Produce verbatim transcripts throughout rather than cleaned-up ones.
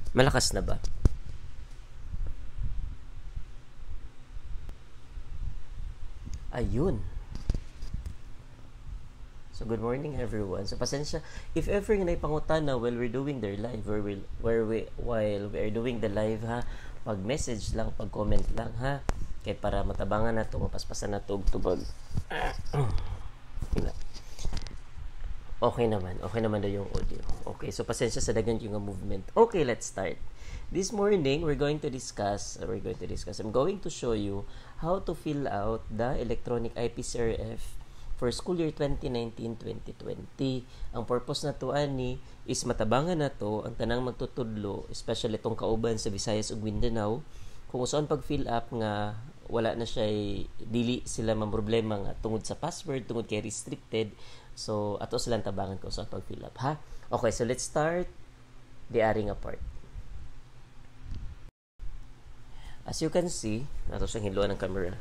Malakas na ba? Ayun. So, good morning everyone. So, pasensya, if ever nga naipangutana while we're doing their live, or we'll, where we, while we are doing the live, ha, pag-message lang, pag-comment lang, ha, kay para matabangan na ito, mapaspasan na ito, tubag. Okay naman. Okay naman daw yung audio. Okay, so pasensya sa dagan yung movement. Okay, let's start. This morning, we're going to discuss, we're going to discuss, I'm going to show you how to fill out the electronic I P C R F for school year twenty nineteen twenty twenty. Ang purpose na to ani is matabangan na to ang tanang magtutudlo, especially itong kauban sa Visayas ug Mindanao, kung saan pag-fill up nga wala na siya, dili sila man problema nga tungod sa password, tungod kay restricted. So, ato silang tabangan ko sa pag-fill up, ha? Okay, so let's start the aring apart. As you can see, nato siyang hiluan ng camera.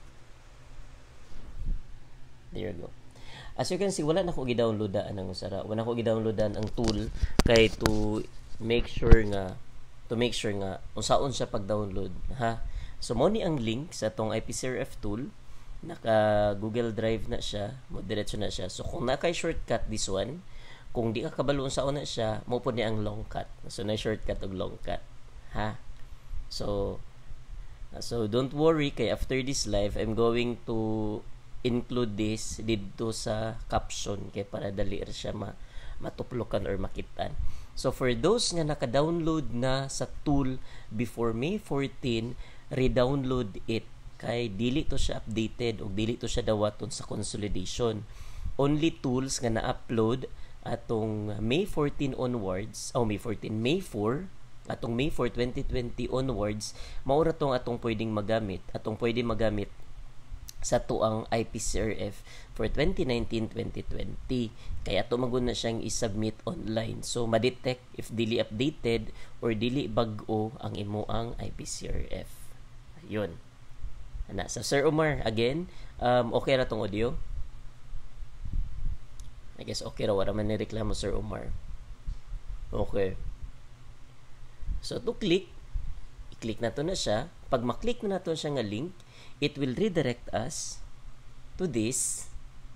There you go. As you can see, wala na ko gi-downloadan ang usara. Wala ko gi-downloadan ang tool kay to make sure nga to make sure nga unsaon siya pag-download, ha? So, mo ni ang link sa tong I P C R F tool. Naka Google Drive na siya, mo diretso na siya. So kung nakay shortcut this one, kung di ka kabalo sa una siya, mo po ni ang long cut. So na shortcut og long cut, ha. So so don't worry kay after this live, I'm going to include this dito sa caption kay para dali ra siya ma matuplokan or makitan. So for those nga naka-download na sa tool before May fourteen, re-download it kay dili to siya updated o dili to siya dawaton sa consolidation. Only tools nga na-upload atong May fourteen onwards, oh May fourteen, May four, atong May four twenty twenty onwards, mao ra tong atong pwedeng magamit, atong pwedeng magamit sa tuang I P C R F for twenty nineteen twenty twenty. Kaya ato maguna siyang i-submit online. So ma-detect if dili updated or dili bag-o ang imuang I P C R F. Ayun. Na sa Sir Omar again, um, okay ra tong audio? I guess okay ra, wala man ni reklamo Sir Omar. Okay. So to click, i-click na to na siya. Pag maklik na nato siya nga link, it will redirect us to this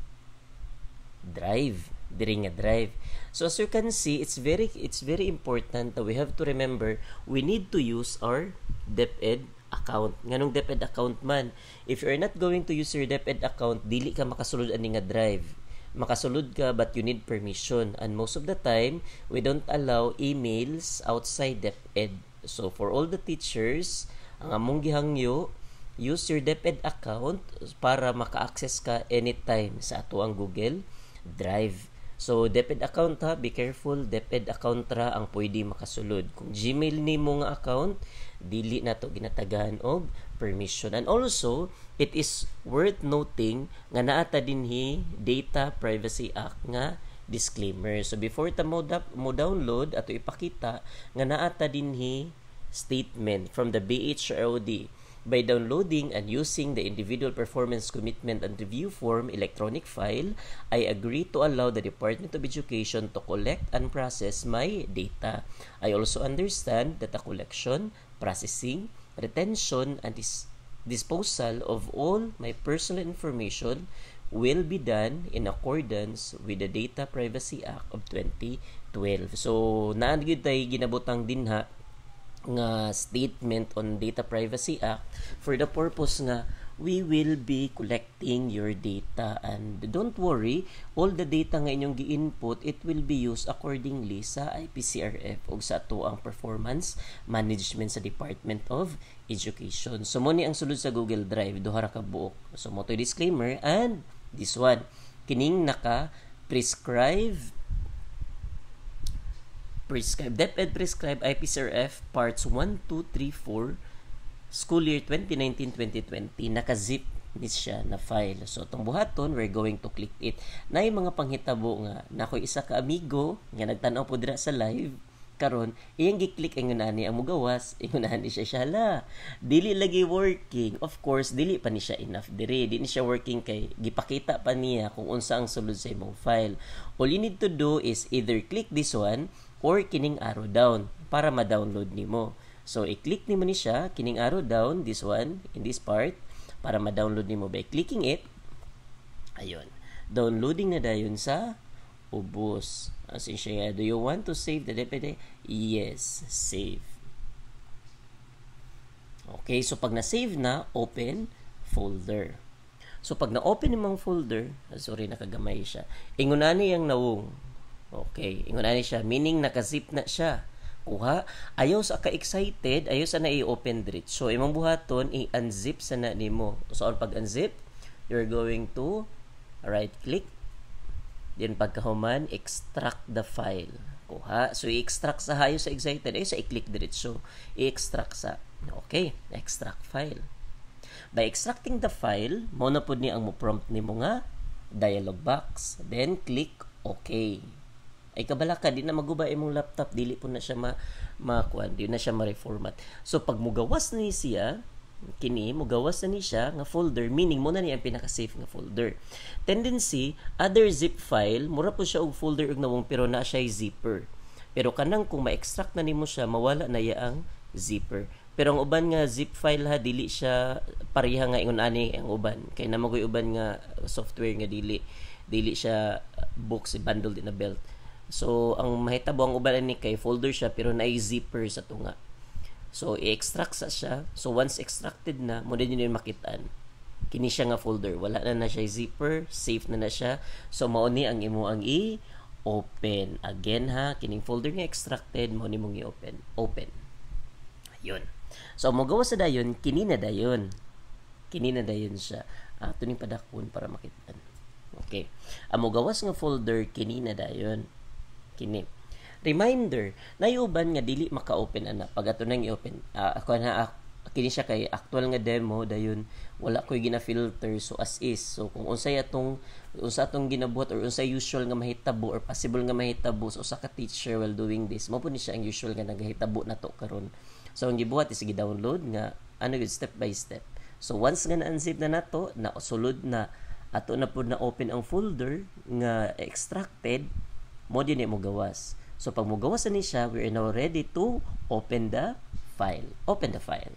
drive, diri nga drive. So as you can see, it's very it's very important that we have to remember we need to use our DepEd account. Nganong DepEd account man, if you're not going to use your DepEd account, dili ka makasulod ani nga drive. Makasulod ka but you need permission, and most of the time we don't allow emails outside DepEd. So for all the teachers, ang among gihangyo, use your DepEd account para maka-access ka anytime sa ato ang Google Drive. So DepEd account ha, be careful, DepEd account ra ang pwede makasulod. Kung Gmail nimo nga account, dili nato ginatagaan og permission. And also, it is worth noting nga naata dinhi Data Privacy Act nga disclaimer. So before ta mo, da- mo download ato ipakita nga naata dinhi statement from the B I S A Y A. By downloading and using the Individual Performance Commitment and Review Form electronic file, I agree to allow the Department of Education to collect and process my data. I also understand that the collection, processing, retention, and dis- disposal of all my personal information will be done in accordance with the Data Privacy Act of twenty twelve. So, naan gyud tay ginabutang dinha nga statement on Data Privacy Act for the purpose nga we will be collecting your data, and don't worry, all the data nga inyong gi-input, it will be used accordingly sa I P C R F o sa ato ang performance management sa Department of Education. So mo ni ang sulod sa Google Drive, duha ra ka buok. So mo to disclaimer, and this one kining naka prescribe prescribe DepEd prescribe I P C R F parts one, two, three, four school year twenty nineteen twenty twenty, naka-zip ni siya na file. So itong buhaton, we're going to click it. Na yung mga panghitabo nga, na ako'y isa ka amigo nga nagtanaw po dira sa live karon, iyang gi-click ang ani ang mugawas, ingon ani siya siya la. Dili lagi working. Of course, dili pa ni siya enough dire. Di ni siya working kay gipakita pa niya kung unsa ang sulod sa imong file. All you need to do is either click this one or kining arrow down. para ma-download nimo. So i-click nimo ni siya kining arrow down, this one in this part para ma-download nimo by clicking it. Ayun. Downloading na dayon sa ubos. As in siya, do you want to save the D P D? Yes, save. Okay, so pag na-save na, open folder. So pag na-open yung mga folder, sorry, nakagamay siya. Ingunani yung nawong. Okay, ingunani siya, meaning naka-zip na siya. Kuha, ayaw sa ka-excited, ayaw sa na i-open diretso. So imong buhaton, i-unzip sa na nimo. So pag unzip, you're going to right-click. Then pagkahuman, extract the file. Kuha, so i-extract sa hayo sa excited, ayaw sa i-click diretso. I-extract sa, okay, extract file. By extracting the file, mo na po niya ang mo-prompt ni mo nga dialog box. Then, click OK. Ay kabala ka, di na maguba imong laptop, dili po na siya ma, makuan, di na siya ma-reformat. So, pag mugawas na ni siya, kini, mugawas na ni siya nga folder, meaning mo na niya ang pinaka-safe nga folder. Tendency, other zip file, mura po siya og folder og nawong, pero na siya zipper. Pero kanang kung ma-extract na nimo siya, mawala na iya ang zipper. Pero ang uban nga zip file ha, dili siya pareha nga ingon ani ang uban. Kay namagoy uban nga software nga dili dili siya box bundle din na belt. So ang mahitabo ang uban ani kay folder siya pero naay zipper sa tunga. So i-extract sa siya. So once extracted na, mo din yun makitaan. Kini siya nga folder, wala na na siya zipper, safe na na siya. So mao ni ang imo ang i-open. Again ha, kining folder nga extracted, mo ni mong i-open. Open. Yun. So, mo gawa sa dayon, kini na dayon. Kini na dayon siya. Ah, ito ning padakon para makitaan. Okay. Ang mo gawas nga folder, kini na dayon. Kini. Reminder, nayuban nga dili maka-open ana. Pag ato nang i-open, uh, ako na, uh, kini siya kay actual nga demo, dayon, wala ko'y gina-filter, so as is. So, kung unsay atong, unsa atong ginabuhat, or unsay usual nga mahitabo, or possible nga mahitabo, so usa ka teacher while doing this, mo po ni siya ang usual nga naghahitabo na to karon. So, ang gibuhat is gi-download nga ano yun, step by step. So, once nga na-unzip na nato, na sulod na, ato na po na-open ang folder nga extracted, mo din mo gawas. So, pag mo gawas na ni siya, we are now ready to open the file. Open the file.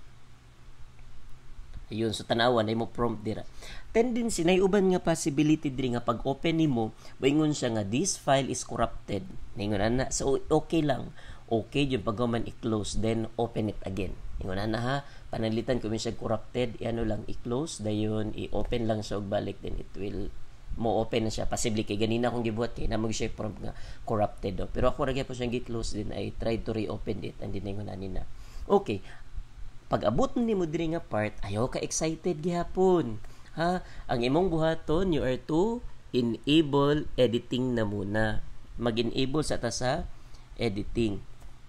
Ayun, so tanawan, ay mo prompt dira. Tendency, na uban nga possibility diri nga pag open ni mo, baingon siya nga, this file is corrupted. Ningon na, so okay lang. Okay, yung pag-man i-close, then open it again. Ingon na ha, panalitan kung siya corrupted, i-ano lang, i-close, dayon, i-open lang siya og balik, then it will, mo open na siya. Possibly, kay ganina akong gibuhat, kay namag siya prompt nga corrupted. Do. Pero ako ragya po siyang gi-close, then I tried to reopen it, and then ingon na nina. Okay, pag abot ni mo diri nga part, ayaw ka excited gihapon. Ha, ang imong buhaton, you are to enable editing na muna. Mag-enable sa ta sa editing.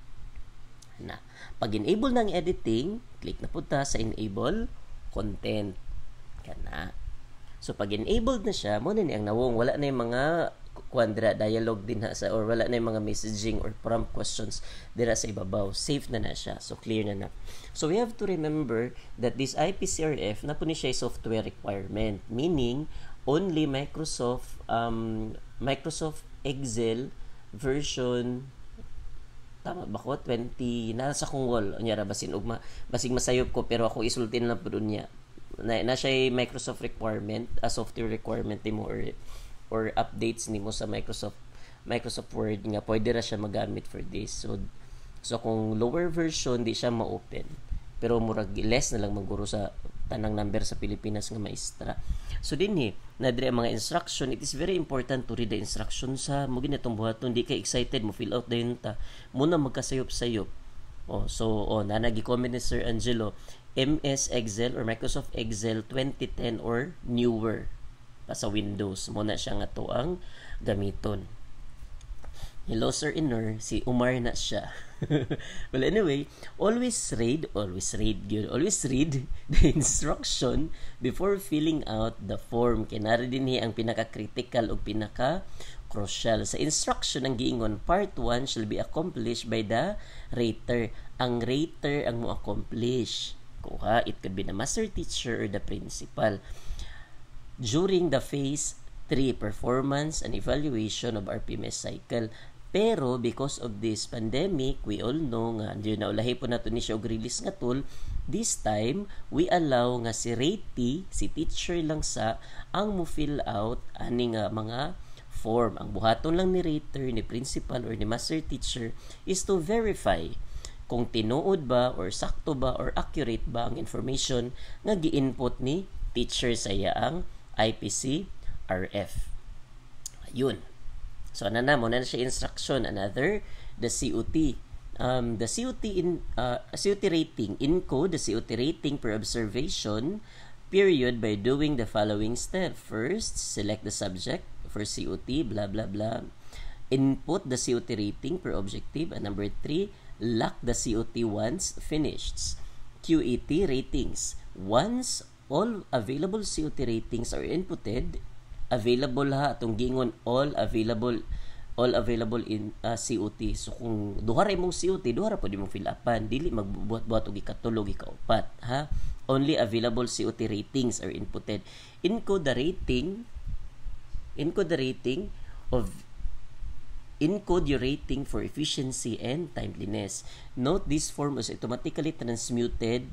Na. Pag enable ng editing, click na punta sa enable content. Kana. So pag enabled na siya, mo na ni ang nawong, wala na yung mga quadra dialogue din ha sa, or wala na yung mga messaging or prompt questions dira sa ibabaw. Safe na na siya. So clear na na. So we have to remember that this I P C R F na po ni siya software requirement, meaning only Microsoft um Microsoft Excel version tama ba ko twenty nasa kong wall unya ra basin ugma basig masayop ko pero ako isultin lang pud niya na, na siya Microsoft requirement, a software requirement nimo or or updates nimo sa Microsoft Microsoft Word nga pwede ra siya magamit for this. So so kung lower version di siya ma-open, pero murag less na lang maguro sa tanang number sa Pilipinas nga maestra. So dinhi na dire mga instruction, it is very important to read the instructions sa mo ginatong buhaton. Di kay excited mo fill out dayon ta muna magkasayop-sayop. Oh, so oh na nagi-comment ni Sir Angelo, M S Excel or Microsoft Excel twenty ten or newer pa sa Windows mo na siya nga to ang gamiton. Hello Sir Inner, si Umar na siya. Well anyway, always read, always read good, always read the instruction before filling out the form. Kinara din niya ang pinaka-critical o pinaka-crucial. Sa instruction ang giingon, part one shall be accomplished by the rater. Ang rater ang mo accomplish. Kuha, it could be the master teacher or the principal. During the phase three, performance and evaluation of R P M S cycle. Pero because of this pandemic, we all know nga di na ulahi po nato ni siya og release nga tool. This time we allow nga si ratee, si teacher lang sa ang mo fill out ani nga mga form. Ang buhaton lang ni rater, ni principal or ni master teacher is to verify kung tinuod ba or sakto ba or accurate ba ang information nga gi-input ni teacher sa ang I P C R F. Ayun. So, ano na, muna na siya instruction. Another, the C O T. Um, the C O T in uh, C O T rating, encode the C O T rating per observation period by doing the following step. First, select the subject for C O T, blah, blah, blah. Input the C O T rating per objective. And number three, lock the C O T once finished. Q E T ratings. Once all available C O T ratings are inputted, available ha atong gingon all available all available in uh, C O T. So kung duha ra imong C O T, duha ra pud imong fill upan, dili magbubuhat-buhat og ikatulog ikaupat, ha. Only available C O T ratings are inputted. Encode the rating encode the rating of encode your rating for efficiency and timeliness. Note this form is automatically transmuted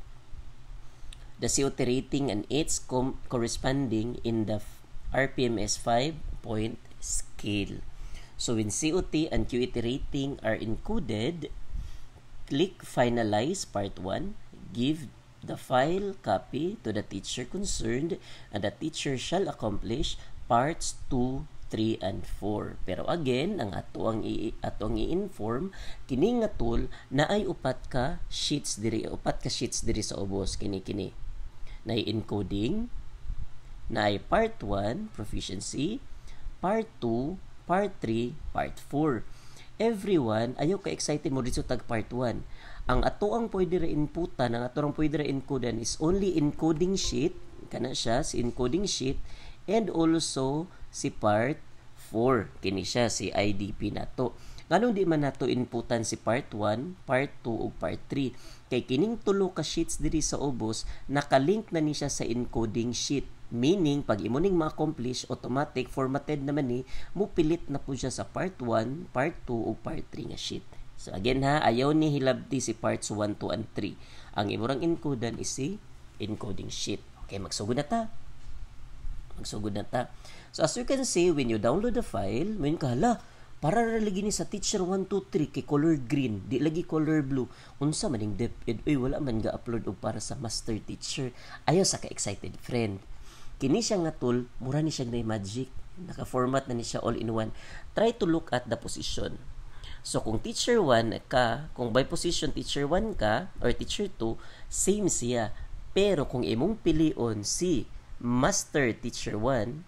the C O T rating and its com- corresponding in the R P M S five-point scale. So when C O T and Q E T rating are encoded, click Finalize Part one, give the file copy to the teacher concerned, and the teacher shall accomplish Parts two, three, and four. Pero again, ang ato ang i ato ang i-inform kini nga tool na ay upat ka sheets diri, upat ka sheets diri sa ubos kini kini. Na encoding, na ay part one, proficiency, part two, part three, part four. Everyone, ayaw ka-excited mo dito tag part one. Ang ato ang pwede ra inputan, ang ato ang pwede ra encodan is only encoding sheet, kana siya, si encoding sheet, and also si part four. Kini siya, si I D P nato. Nganong di man nato inputan si part one, part two, ug part three? Kay kining tulo ka sheets diri sa ubos, nakalink na ni siya sa encoding sheet. Meaning, pag imo ning ma-accomplish, automatic, formatted naman ni, mupilit na po siya sa part one, part two, ug part three nga sheet. So again ha, ayaw ni hilabti si parts one, two, and three. Ang imurang encodan is si encoding sheet. Okay, magsugod na ta. Magsugod na ta. So as you can see, when you download the file, when ka, hala, para lagi ni sa teacher one, two, three, kay color green, di lagi color blue. Unsa man ning DepEd, uy, wala man ga-upload og para sa master teacher. Ayaw sa ka-excited friend. Kini siya nga tool, mura ni siya na magic. Naka-format na ni siya all in one. Try to look at the position. So, kung teacher one ka, kung by position teacher one ka, or teacher two, same siya. Pero kung imong pilion si master teacher one,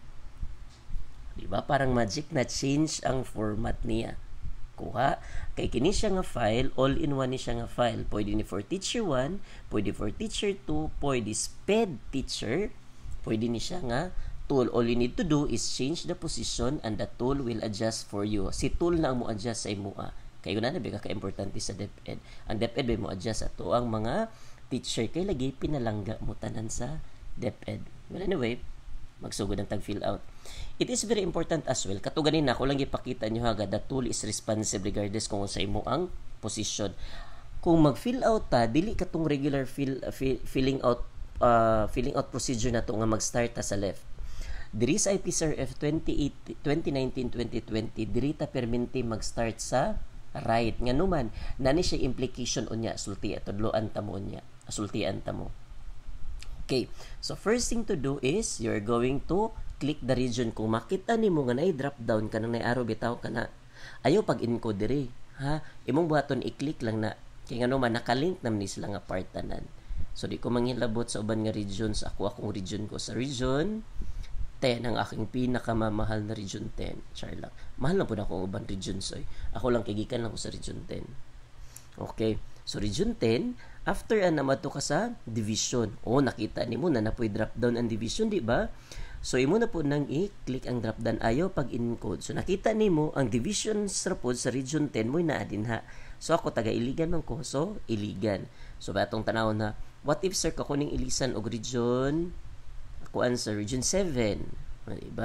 di ba parang magic na change ang format niya. Kuha, kay kini siya nga file, all in one ni siya nga file. Pwede ni for teacher one, pwede for teacher two, pwede sped teacher, pwede ni siya nga tool. All you need to do is change the position and the tool will adjust for you. Si tool na ang mo adjust sa imua. Kaya na nabi ka-importante sa DepEd. Ang DepEd may mo adjust ato ang mga teacher kay lagi pinalangga mo tanan sa DepEd. Well, anyway, magsugod ang tag-fill out. It is very important as well. Kato ganin na, ako lang ipakita nyo haga, the tool is responsive regardless kung sa imo ang position. Kung mag-fill out ta, dili katong regular fill, uh, fill, filling out uh, filling out procedure na to nga mag-start ta sa left. Diri sa I P C R F twenty nineteen twenty twenty, diri ta perminti mag-start sa right. Nga naman, nani siya implication unya, sulti at tudloan ta mo unya, sultian ta mo. Okay, so first thing to do is you're going to click the region. Kung makita nimo nga nay drop down kanang nay arrow bitaw kana, ayo pag encode diri, ha, imong buhaton i-click lang na kay ngano man nakalink nam ni sila nga part tanan. So di ko manghilabot sa uban nga regions, ako akong region ko sa region ten, ang aking pinakamamahal na region ten. Char lang. Mahal na po na akong uban regions oy. Ako lang kigikan lang ko sa region ten. Okay. So region ten, after an namato ka sa division. Oh, nakita nimo na napoy drop down ang division, di ba? So imo na po nang i-click ang drop down ayo pag encode. So nakita nimo ang divisions ra pod sa region ten mo na adin ha. So ako taga Iligan man ko. So Iligan. So batong tanaw na, what if sir ka kuning ilisan og region, ako answer region seven, di ba?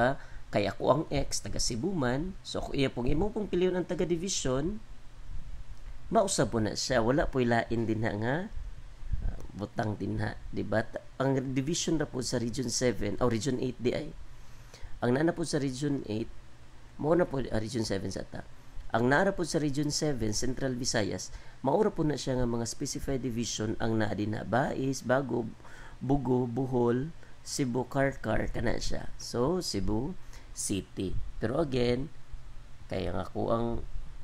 Kay ako ang X taga Cebu man, so ako iya pong imo pong piliyon ang taga division, mausab po na siya, wala po ilain din na nga uh, butang din ha, di ba? Ang division na po sa Region seven o Region eight di ay. Ang nana po sa Region eight, mao na po uh, Region seven sa ta. Ang nara po sa Region seven, Central Visayas, maura po na siya nga mga specified division ang naa din na Bais, Bago, Bugo, Bohol, Cebu, Karkar kana siya. So Cebu City. Pero again, kaya nga ako ang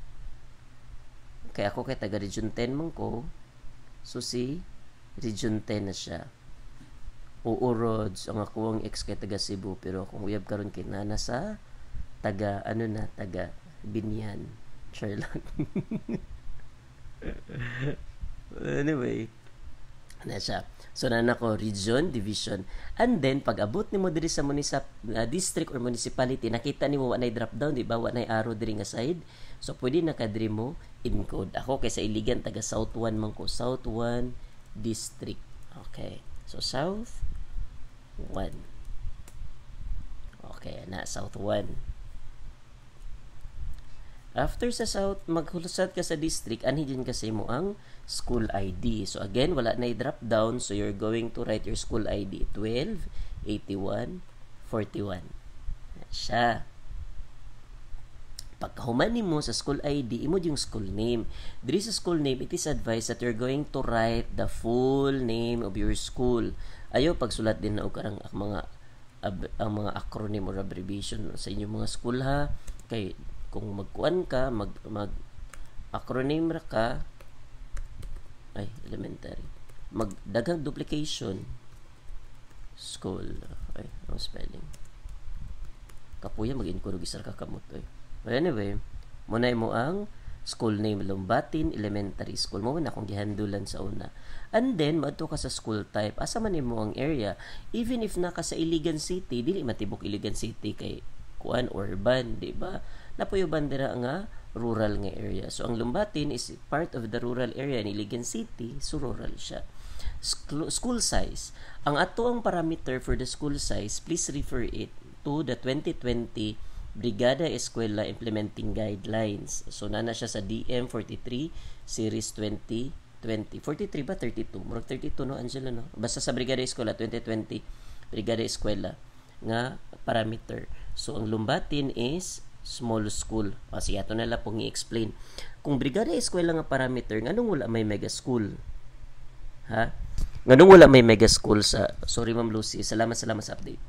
kaya ako kay taga Region ten man ko, so si Region ten na siya. Oo roads, ang ako ang ex kay taga Cebu, pero akong uyab karon kay nana sa taga ano na taga Binyan. Sure lang. Anyway, na siya. So nana ko region, division. And then pag abot nimo diri sa municip uh, district or municipality, nakita nimo wa nay drop down, di ba? Wa nay arrow diri nga side. So pwede na kadiri mo encode. Ako kay sa Iligan taga South one man ko, South one district. Okay. So South one. Okay, na South one. After sa South, maghulusat ka sa district, anhi din kasi mo ang school I D. So again, wala na i-drop down. So you're going to write your school I D. twelve, eighty-one, forty-one. Siya. Pagkahuman mo sa school I D, imo yung school name. Diri sa school name, it is advised that you're going to write the full name of your school. Ayo, pagsulat din na og karang mga ab, ang mga acronym or abbreviation sa inyong mga school ha. Kay kung magkuan ka, mag, mag acronym ra ka, ay, elementary, magdaghang duplication, school, ay, ang spelling, kapuya, mag-inkurog isar ka kamot, ay. But anyway, muna mo ang school name, Lumbatin Elementary School, mo na akong gihandulan sa una. And then, maadto ka sa school type, asa man mo ang area, even if naka sa Iligan City, dili matibok Iligan City kay kuan urban, di ba? Napuyo bandera nga rural nga area. So ang Lumbatin is part of the rural area ni Iligan City, so rural siya. School, school size. Ang ato ang parameter for the school size, please refer it to the twenty twenty Brigada Eskwela Implementing Guidelines. So nana siya sa D M forty-three series twenty twenty. forty-three ba thirty-two? Murag thirty-two no Angela no. Basta sa Brigada Eskwela twenty twenty Brigada Eskwela nga parameter. So ang Lumbatin is small school. O sige, ito na lang pong i-explain. Kung Brigada Eskwela nga parameter, nganong wala may mega school? Ha? Nganong wala may mega school sa, sorry Ma'am Lucy, salamat salamat sa update.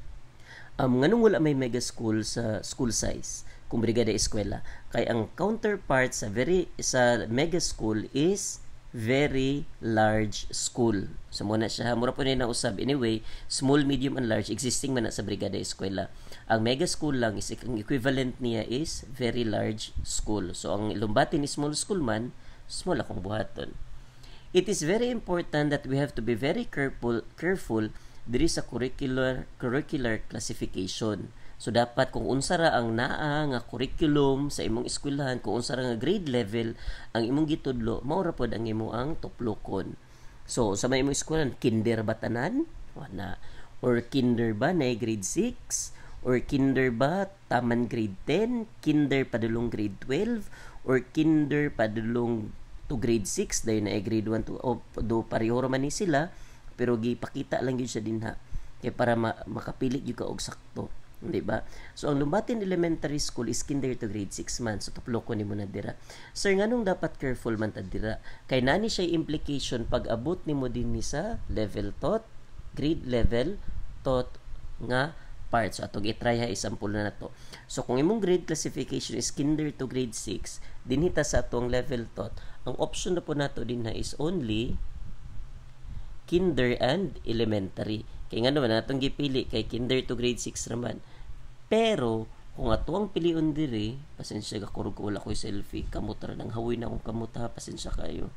Um, nganong wala may mega school sa school size kung Brigada Eskwela? Kay ang counterpart sa very sa mega school is very large school. So muna siya, mura po na usab. Anyway, small, medium, and large, existing man na sa Brigada Eskwela. Ang mega school lang, is, ang equivalent niya is very large school. So ang Lumbatin is small school man, small akong buhaton. It is very important that we have to be very careful, careful diri sa curricular, curricular classification. So dapat kung unsa ra ang naa nga curriculum sa imong eskwelahan, kung unsa ra nga grade level ang imong gitudlo, mao ra pod ang imo ang tuplokon. So sa may imong eskwelahan, kinder ba tanan? Wala. Or kinder ba na grade six? Or kinder ba taman grade ten? Kinder padulong grade twelve? Or kinder padulong to grade six? Dahil na grade one to o do pareho man ni sila, pero gipakita lang yun siya din ha. Kaya para ma- makapili yun ka og sakto. Di ba? So ang Lumbatin Elementary School is kinder to grade six man. So tuploko ni mo na dira. Sir, nganong dapat careful man ta dira? Kay nani siya implication pag abot nimo din ni sa level tot, grade level tot nga part. So atong i-try ha, example na nato. So kung imong grade classification is kinder to grade six, dinhita sa atong level tot, ang option na po nato din na is only kinder and elementary. Kaya nga naman, atong gipili kay kinder to grade six naman. Pero, kung ato ang piliun diri, pasensya ka, kurog ko wala ko'y selfie, kamuta nang hawoy na akong kamuta, pasensya kayo.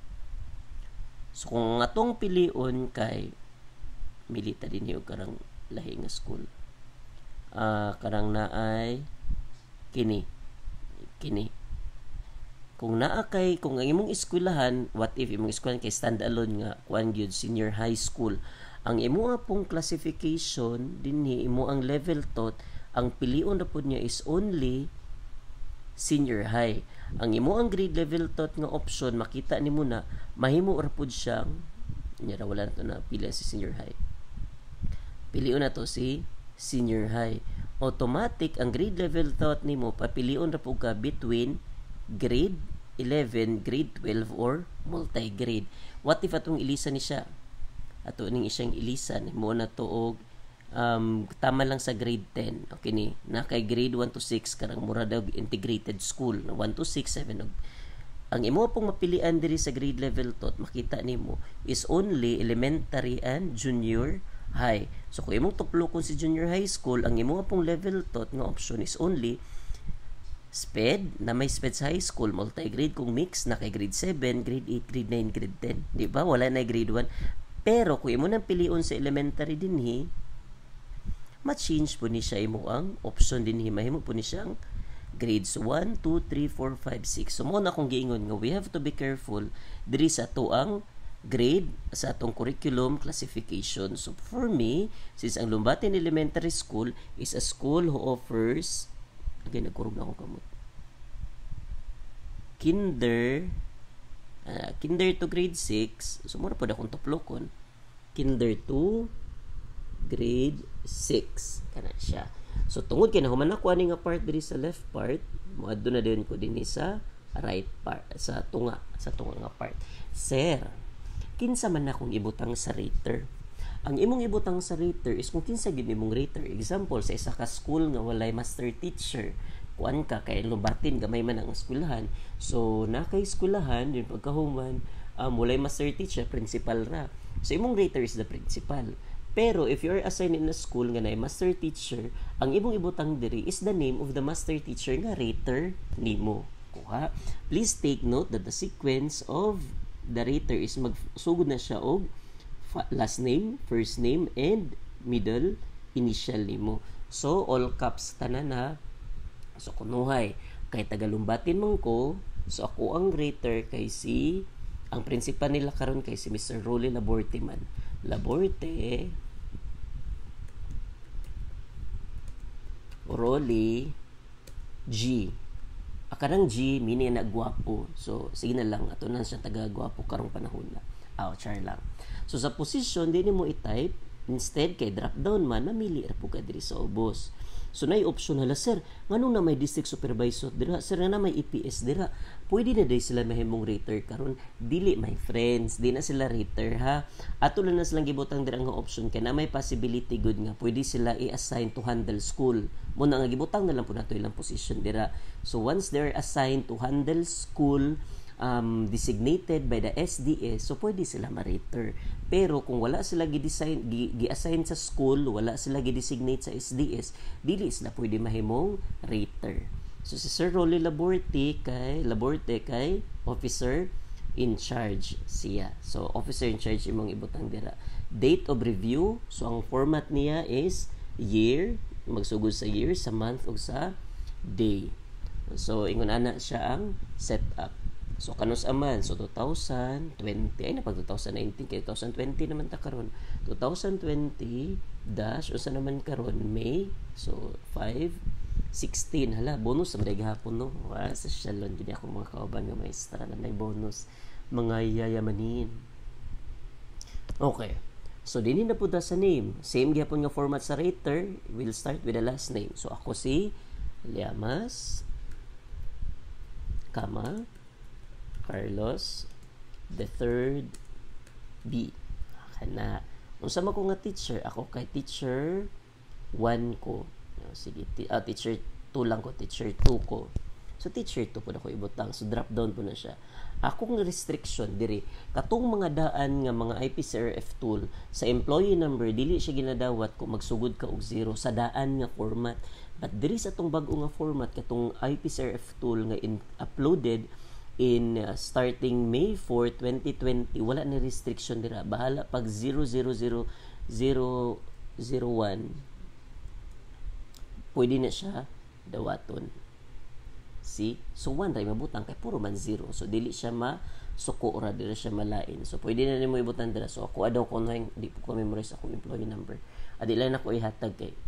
So, kung atong piliun kay, milita din yung karang lahi nga school. Uh, karang naay, kini. Kini. Kung naa kay, kung ang imong eskwelahan, what if imong eskwelahan kay stand-alone nga, kuan gyud senior high school, ang imo pong classification dinhi imo ang level tot ang pilion na po niya is only senior high. Ang imo ang grade level tot nga option, makita nimo na mahimo ra pud siyang nyara wala na to na pila si senior high. Pilion na to si senior high. Automatic ang grade level tot nimo papilion ra pud ka between grade eleven, grade twelve or multi-grade. What if atong ilisan ni siya? Ato ning isang ilisan mo na to og um, tama lang sa grade ten. Okay ni, na kay grade one to six karang mura daw integrated school na one to six, seven. Ang imo pong mapilian diri sa grade level tot makita nimo is only elementary and junior high. So kung imong tuplokon si junior high school, ang imo pong level tot nga option is only SPED na may SPED sa high school, multi-grade kung mix na kay grade seven, grade eight, grade nine, grade ten. Di ba? Wala na grade one. Pero kung imo nang pilion sa elementary dinhi, ma-change po ni siya imo ang option dinhi. Mahimo po ni siyang grades one, two, three, four, five, six. So mo na kung giingon nga we have to be careful diri sa to ang grade sa atong curriculum classification. So for me, since ang Lumbatin Elementary School is a school who offers again, nagkurog na akong kamot. Kinder uh, Kinder to grade six. So mura po na akong tuplokon. Kinder to grade six. Kana siya. So tungod kay nahuman ako ani nga part diri sa left part, moadto na din ko dinhi sa right part, sa tunga, sa tunga nga part. Sir, kinsa man akong ibutang sa rater? Ang imong ibutang sa rater is kung kinsa gid imong rater. Example, sa isa ka school nga walay master teacher, kuan ka kay Lubatin gamay man ang eskwelahan. So na kay eskwelahan din pagkahuman, um, walay master teacher, principal ra. So imong rater is the principal. Pero if you're assigned in a school nga na master teacher, ang imong ibutang diri is the name of the master teacher nga rater nimo. Kuha. Please take note that the sequence of the rater is magsugod na siya og last name, first name, and middle initial nimo. So, all caps tanan na. So, kunuhay. Kay Tagalumbatin man ko, so ako ang rater kay si, ang principal nila karon kay si Mister Rolly Laborte man. Laborte, Rolly, G. Akarang G, meaning na gwapo. So, sige na lang. Ato na siya taga-gwapo karong panahon na. Ah, char lang. So, sa position, din mo i-type. Instead, kay drop-down man, namili ra po ka diri sa ubos. So, na option hala, sir, nganong na may district supervisor dira? Sir, nga na may E P S dira? Pwede na day sila mahimong rater karon. Dili, my friends. Di na sila rater, ha? Ato lang na silang gibutang dira nga option kaya na may possibility good nga. Pwede sila i-assign to handle school. Muna nga gibutang na lang po nato ilang position dira. So, once they're assigned to handle school, um, designated by the S D S, so pwede sila ma-rater. Pero kung wala sila gi-design, gi-assign sa school, wala sila gi-designate sa S D S, dili sila pwede mahimong rater. So si Sir Rolly Laborte kay Laborte kay officer in charge siya. So officer in charge imong ibutang dira. Date of review, so ang format niya is year, magsugod sa year, sa month ug sa day. So ingon ana siya ang setup. So kanus aman, so two thousand twenty ay na pag twenty nineteen kay twenty twenty naman ta karon. twenty twenty dash usa naman karon May, so five sixteen hala bonus sa mga gihapon no. Wa sa shalon gid ako mga kauban nga maestra na may bonus mga yayamanin. Okay. So dinhi na pud sa name. Same gyapon nga format sa rater, we'll start with the last name. So ako si Llamas Kama Carlos the third B. Kana. Unsa man ko nga teacher, ako kay teacher one ko. Sige, t- ah, teacher two lang ko, teacher two ko. So teacher two po na ko ibutang. So drop down po na siya. Akong restriction diri katong mga daan nga mga I P C R F tool sa employee number dili siya ginadawat kung magsugod ka og zero sa daan nga format. But diri sa tong bag-o nga format katong I P C R F tool nga in uploaded in uh, starting May fourth, twenty twenty, wala na restriction dira. Bahala pag zero zero zero zero zero one pwede na siya dawaton. See? So one ray mabutang kay puro man zero. So dili siya ma suko ra dili siya malain. So pwede na nimo ibutang dira. So ako adaw ko na di ko memorize akong employee number. Adi lang ako ihatag kay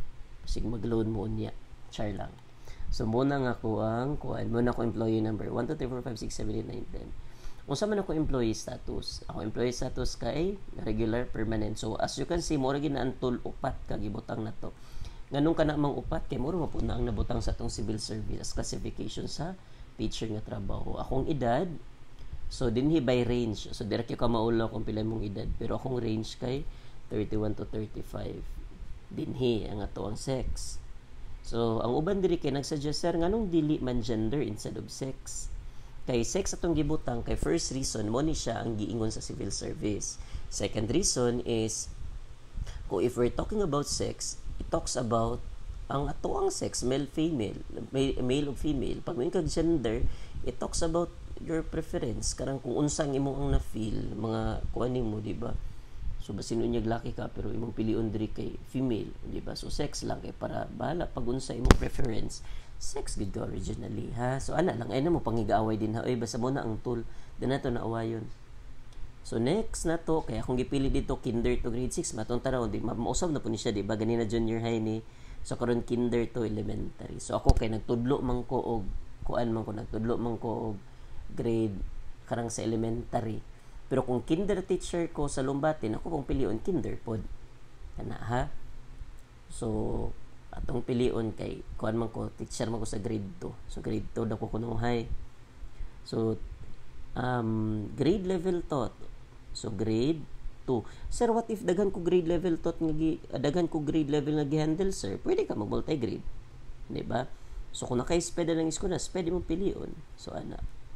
Sig mag-load mo niya. Char lang. So, muna nga ko ang, kuan, muna ko employee number, one, two, three, four, five, six, seven, eight, nine, ten. Kung saan man ako employee status, ako employee status kay regular, permanent. So, as you can see, mura ginaantol upat kagibutang na to. Nganong ka na mang upat, kay mura po na ang nabutang sa itong civil service as classification sa teacher nga trabaho. Akong edad, so dinhi by range. So, diretso ka maulaw kung pila mong edad. Pero akong range kay thirty-one to thirty-five. Dinhi ang ato ang sex. So, ang uban diri kay nagsuggest, sir, nganong dili man gender instead of sex? Kay sex atong gibutang, kay first reason, mo ni siya ang giingon sa civil service. Second reason is, kung if we're talking about sex, it talks about ang ato ang sex, male, female, male o female. Pag may kag gender, it talks about your preference. Karang kung unsang imo ang na-feel, mga kuan mo, di ba? So, basin unyag laki ka, pero imong pilion diri kay female, di ba? So, sex lang kay para bahala pag unsa imong preference. Sex gid ka originally, ha? So, ana lang, ay na mo pangigaaway din, ha? Oy, basta mo na ang tool. Doon na to naawayon. So, next na to, kaya kung gipili dito, kinder to grade six, matong tanaw, di, mausap na po ni siya, di ba? Ganina junior high ni, so, karon kinder to elementary. So, ako kay nagtudlo man ko, og, kuan man ko, nagtudlo man ko, og grade, karang sa elementary. Pero kung kinder teacher ko sa Lumbatin, ako kung pilion, kinder pod. Kana, ha? So, atong pilion kay kuan man ko teacher man ko sa grade two. So grade two daw ko kunuhay. So um grade level to. So grade two. Sir, what if daghan ko grade level to nga gi daghan ko grade level nga gi-handle, sir? Pwede ka mag multi grade. Di ba? So kung naka-sped lang is ko na, pwede mo pilion. So ana.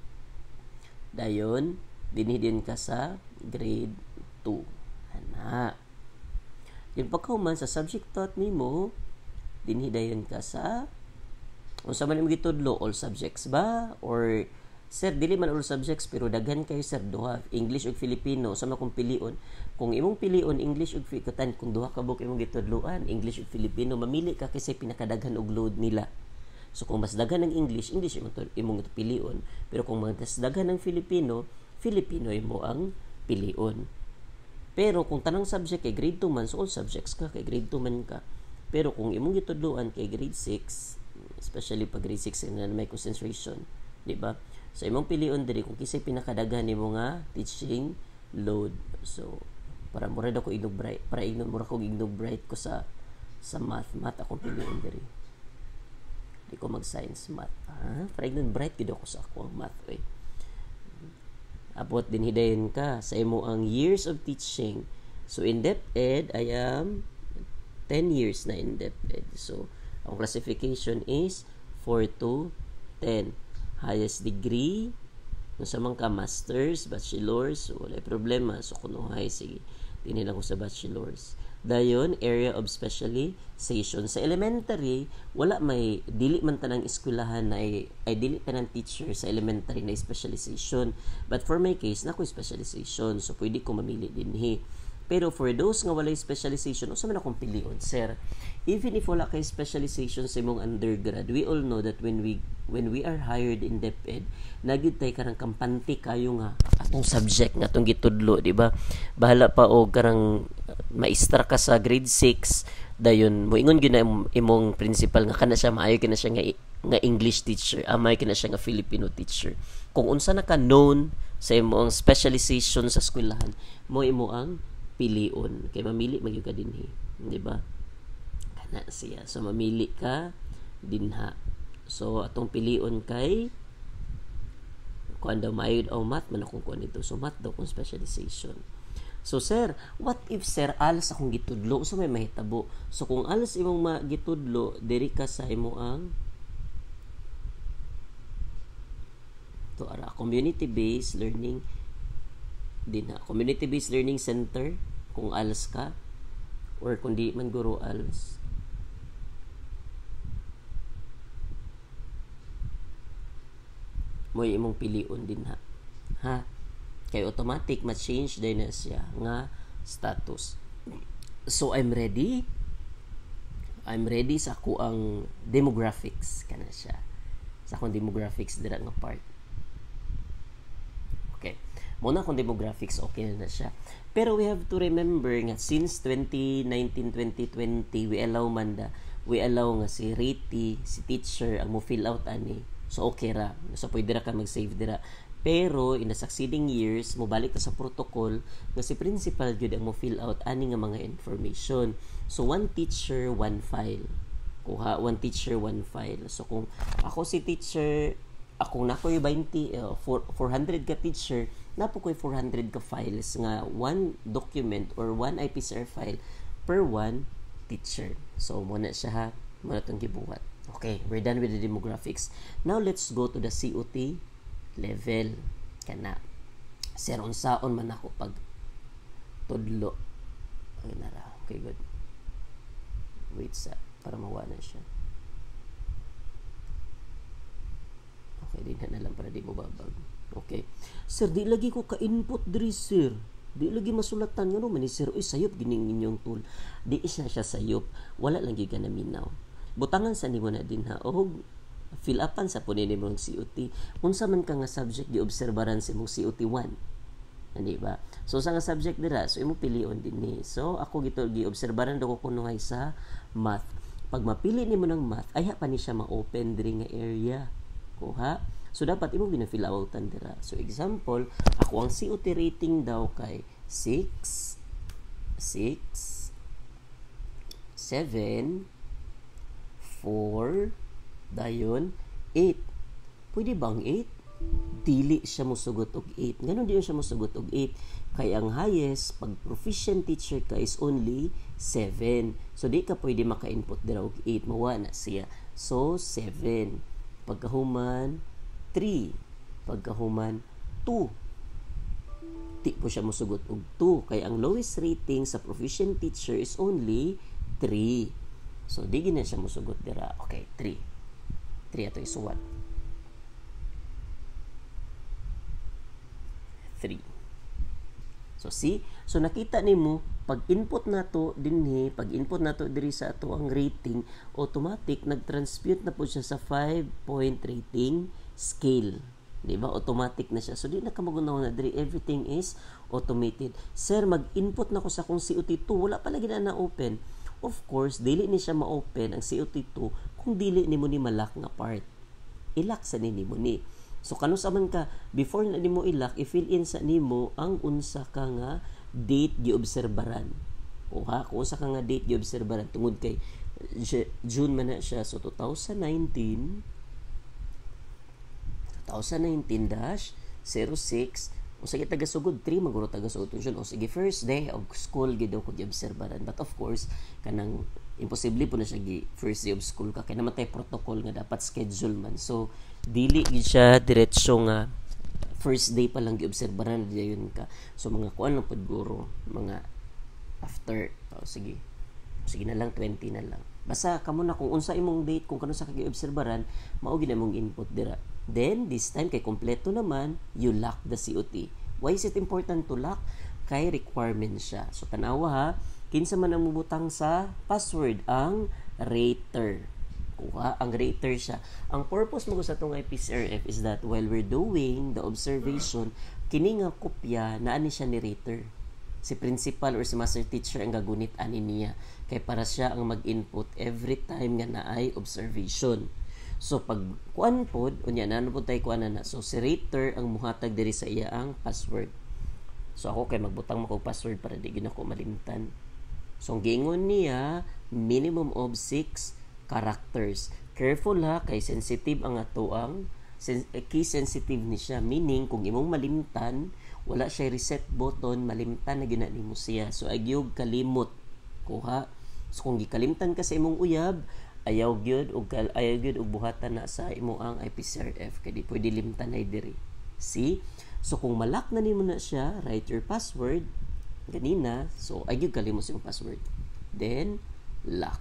Dayon dinhi din ka sa grade two. Ana. Yung pagkauman sa subject taught nimo, dinhidayon ka sa unsa man imong gitudlo, all subjects ba, or sir dili man all subjects pero daghan kayo sir duha, English ug Filipino, sa man kung pilion, kung imong pilion English ug Filipino, kung duha ka book imong gitudloan, English ug Filipino, mamili ka kasi pinakadaghan og load nila. So kung mas daghan ng English, English imong imong pilion, pero kung mas daghan ng Filipino, Filipino imo ang pilion. Pero kung tanang subject kay grade two man, so all subjects ka kay grade two man ka. Pero kung imong gitudloan kay grade six, especially pag grade six na may concentration, di ba? So imong pilion diri kung kisay pinakadaghan nimo nga teaching load. So para mura daw ko inog bright, para igno mura ko ignog bright ko sa sa math, math akong pilion diri. Di ko mag science math. Ha? Para igno bright gid ako sa ako ang math eh. Abot din hidayon ka sa imo ang years of teaching. So in depth ed, I am ten years na in depth ed. So, ang classification is four to ten. Highest degree, kung sa mga ka masters, bachelors, so wala problema. So, kunuhay, sige, tinilang ko sa bachelors. Dayon, area of specialization. Sa elementary, wala may, dili man tanang eskwelahan na ay, ay dili tanang teacher sa elementary na specialization. But for my case, na ko specialization. So, pwede ko mamili din he. Pero for those nga walay specialization, usa man akong pilion, sir. Even if wala kay specialization sa imong undergrad, we all know that when we when we are hired in DepEd, nagid tay karang kampante kayo nga atong subject nga atong gitudlo, di ba? Bahala pa og karang maestra ka sa grade six, dayon mo ingon gyud na imong principal nga kana siya maayo kina siya nga nga English teacher, amay kina siya nga Filipino teacher. Kung unsa na ka known sa imong specialization sa eskwelahan, mo imo ang pilion kay mamili magyud ka dinhi, di ba? Kana siya, so mamili ka dinha. So atong pilion kay kuan daw mayud o math man akong kuan dito, so math daw kung specialization. So sir, what if sir alas akong gitudlo, so may mahitabo? So kung alas imong magitudlo diri ka sa imo ang to ara community based learning din na community based learning center kung alas ka, or kung di man guro alas, mo imong pilion din ha ha kay automatic ma-change din na siya nga status. So I'm ready I'm ready sa ako ang demographics kana siya, sa akong demographics dira nga part. Okay, muna kung demographics, okay na siya. Pero we have to remember nga since twenty nineteen twenty twenty, we allow man da we allow nga si Rati, si teacher ang mo fill out ani. So okay ra. So pwede ra ka mag-save dira. Pero in the succeeding years, mo balik ta sa protocol nga si principal gyud ang mo fill out ani nga mga information. So one teacher, one file. Kuha, one teacher, one file. So kung ako si teacher, akong nakoy twenty, uh, four hundred ka teacher, napo ko'y four hundred ka files nga one document or one I P C R file per one teacher. So muna siya ha, muna itong gibuhat. Okay, we're done with the demographics. Now let's go to the C O T level. Kana sir unsaon man ako pag tudlo. Ay nara. Okay, good. Wait sa para mawa na siya. Okay, din na lang para di mo babag. Okay. Sir, di lagi ko ka-input diri, sir. Di lagi masulatan nga no man ni sir, uy sayop gining inyong tool. Di isa siya sayop. Wala lang gyud ka na minaw. Butangan sa nimo na din ha. Og fill upan sa punin mo ng C O T. Unsa man ka nga subject di obserbaran sa imong C O T one. Ani ba? So sa nga subject dira, so imo pilion din ni. So ako gito gi obserbaran do ko kuno sa math. Pag mapili nimo ng math, ay ha pa ni siya ma-open diri nga area. Kuha. So dapat imo gina-fill outan dira. So example, ako ang C O T rating daw kay six, six, seven, four, dayon, eight. Pwede bang eight? Dili siya mosugot og eight. Ganon di siya mosugot og eight. Kay ang highest, pag proficient teacher ka is only seven. So di ka pwede maka-input dira og eight. Mawa na siya. So seven. Pagkahuman, three. Pagkahuman, two. Di po siya mosugot og two. Kay ang lowest rating sa proficient teacher is only three. So, di gina siya mosugot dira. Okay, three. three ato isuwat. three. So, see? So, nakita nimo pag input nato dinhi, pag input nato diri sa ato ang rating, automatic nag-transmute na po siya sa five point rating scale. Di ba? Automatic na siya. So, di na ka magunaw na diri. Everything is automated. Sir, mag-input na ko sa akong C O T two. Wala pala gina na-open. Of course, dili ni siya ma-open ang C O T two kung dili ni mo ni malak nga part. Ilak sa ni mo ni. So, kano sa man ka, before na ni mo ilak, i-fill in sa ni mo ang unsa ka nga date giobserbaran. O ha, kung unsa ka nga date giobserbaran tungod kay June man na siya. So, twenty nineteen dash zero six o sige tagasugod three maguro tagasugod tunjon o sige first day of school gid ko giobserbaran. But of course kanang imposible po na siya gi first day of school ka kay namatay protocol nga dapat schedule man. So dili gid siya diretso nga first day pa lang giobserbaran dayon ka. So mga kuan lang pud guro mga after o sige sige na lang twenty na lang. Basta kamo na kung unsa imong date kung kano sa giobserbaran mao gid imong input dira. Then, this time, kay kompleto naman, you lock the C O T. Why is it important to lock? Kay requirement siya. So, tanawa ha, kinsa man ang mubutang sa password, ang rater. Kuha, ang rater siya. Ang purpose mo sa itong I P C R F is that while we're doing the observation, kini nga kopya, naani siya ni rater. Si principal or si master teacher ang gagunit ani niya. Kay para siya ang mag-input every time nga naay observation. So pag kuan pod unya na ano pod tay kuan na so si rater ang muhatag diri sa iya ang password. So ako kay magbutang mo kog password para di gid ako malimtan. So ang giingon niya minimum of six characters. Careful ha kay sensitive ang ato ang sen- key sensitive ni siya, meaning kung imong malimtan wala siya reset button malimtan na gina nimo siya. So agyog kalimot kuha. So kung gikalimtan ka sa imong uyab ayaw gyud og ayaw gyud og buhatan na sa imo ang I P C R F kay di pwede limtanay diri. See? So kung malak na nimo na siya, write your password ganina. So ay gyud kalimot sa imong password. Then lock.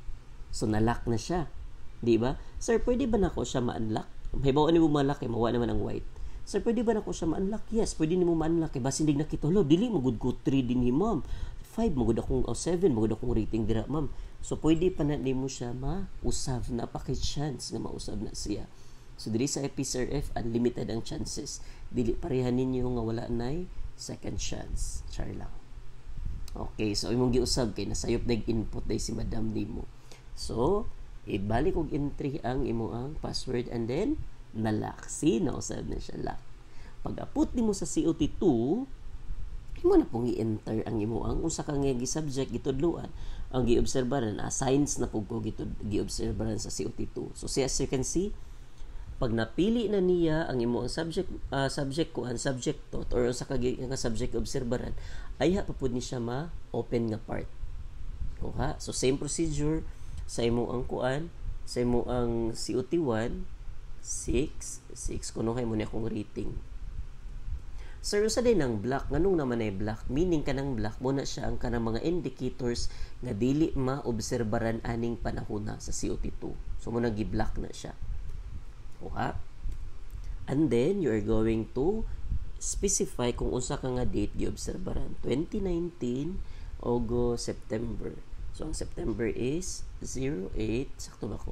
So nalock na siya. Di ba? Sir, pwede ba nako siya ma-unlock? Halimbawa ni mo malak kay mawa naman ang white. Sir, pwede ba nako siya ma-unlock? Yes, pwede nimo ma-unlock kay basin dig nakitulo. Dili magud ko three din ni ma'am. five magud akong oh, seven magud akong rating dira ma'am. So pwede pa na nimo siya ma-usab na pa kay chance nga mausab na siya. So diri sa I P C R F unlimited ang chances. Dili parehan ninyo nga wala nay second chance. Char lang. Okay, so imong giusab kay nasayop dag input day si madam nimo. So, ibalik og entry ang imo ang password and then nalock. See, nausab na siya lock. Pag aput nimo sa C O T two, imo na pong i-enter ang imo ang usa ka nga gi-subject gitudloan. Ang gi-obserbaran, ah, science na pug ko gitud gi-obserbaran sa C O T two. So, as you can see, pag napili na niya ang imo ang subject uh, subject ko ang subject to or sa kagi nga subject obserbaran, ay ha pa pud ni siya ma-open nga part. O ha? So same procedure sa imo ang kuan, sa imo ang C O T one, six, six kuno kay mo ni akong rating. Sir, usa din ang black, nganong naman ay black? Meaning kanang black mo na siya ang kanang mga indicators nga dili ma-obserbaran aning panahona sa C O T two. So mo nang gi-black na siya. Okay? And then, you are going to specify kung unsa ka nga date gi-obserbaran. twenty nineteen, August, September. So, ang September is zero eight. Sakto ba ko?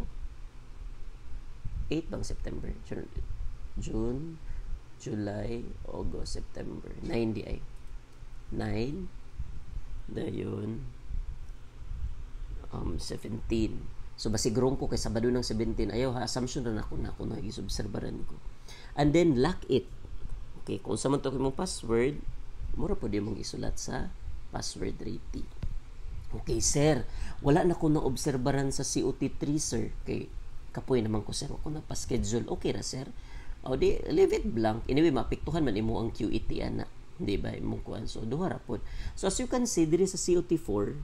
eight bang September? June, July, August, September. nine di ay. nine. Dayon. Um, seventeen. So, basigrong ko kay Sabado ng seventeen. Ayaw ha, assumption na ako na ako na isobserbaran ko. And then, lock it. Okay, kung sa man to mong password, mura po di mong isulat sa password rating. Okay, sir. Wala na ko na obserbaran sa C O T three, sir. Okay, kapoy naman ko, sir. Ako na pa-schedule. Okay ra, sir. O, di, leave it blank. Anyway, mapiktuhan man imo ang Q E T, ana. Di ba? Imong kuhan. So, duha ra po. So, as you can see, diri sa C O T four,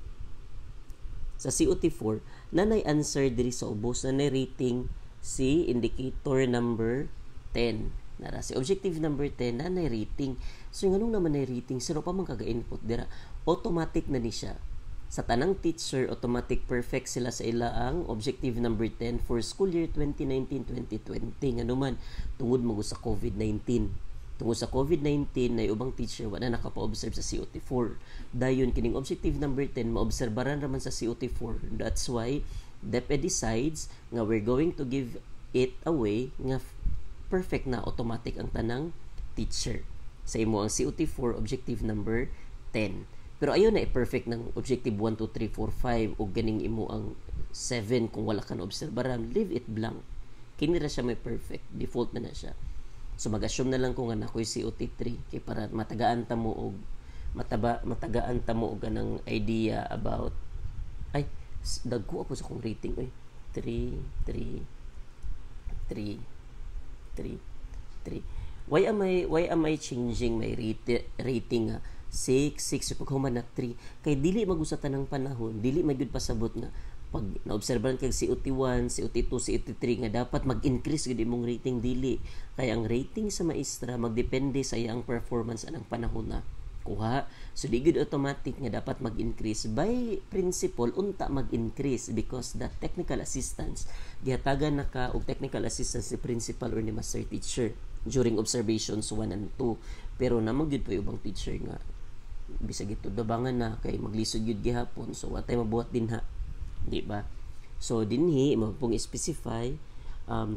sa C O T four, nanay answer diri sa ubos, nanay rating si indicator number ten. Nara, si objective number ten, nanay rating. So, yung anong naman ay rating? Sino pa man kaga-input dira? Automatic na ni siya. Sa tanang teacher, automatic perfect sila sa ila ang objective number ten for school year twenty nineteen twenty twenty. Nga naman, tungod mo sa COVID nineteen. Tungod sa COVID nineteen na ubang teacher wala nakapa-observe sa C O T four. Dayon kining objective number ten maobserbaran raman sa C O T four. That's why DepEd decides nga we're going to give it away nga perfect na automatic ang tanang teacher. Sa imo ang C O T four objective number ten. Pero ayon na i-perfect ng objective one, two, three, four, five o ganing imo ang seven kung wala ka na obserbaran, leave it blank. Kini ra siya may perfect, default na na siya. So mag-assume na lang kung nga nakoy C O T three kay para matagaan ta mo og mataba matagaan ta mo og ganang idea about ay dagko ako sa kong rating oy three three three three three. Why am I why am I changing my rate, rating nga six six pag human na three kay dili magusatan ng panahon, dili magyud pasabot nga pag naobserbahan kag C O T one, C O T two, C O T three nga dapat mag-increase gid imong rating, dili. Kaya ang rating sa maestra magdepende sa iyang performance anang panahon na kuha. So di gid automatic nga dapat mag-increase. By principle unta mag-increase because the technical assistance gihatagan na ka og technical assistance ni principal or ni master teacher during observations one and two. Pero namang gyud pa ubang teacher nga bisag ito dabangan na kay maglisod gyud gihapon, so watay mabuhat din ha. Di ba? So, dinhi, mo pong specify um,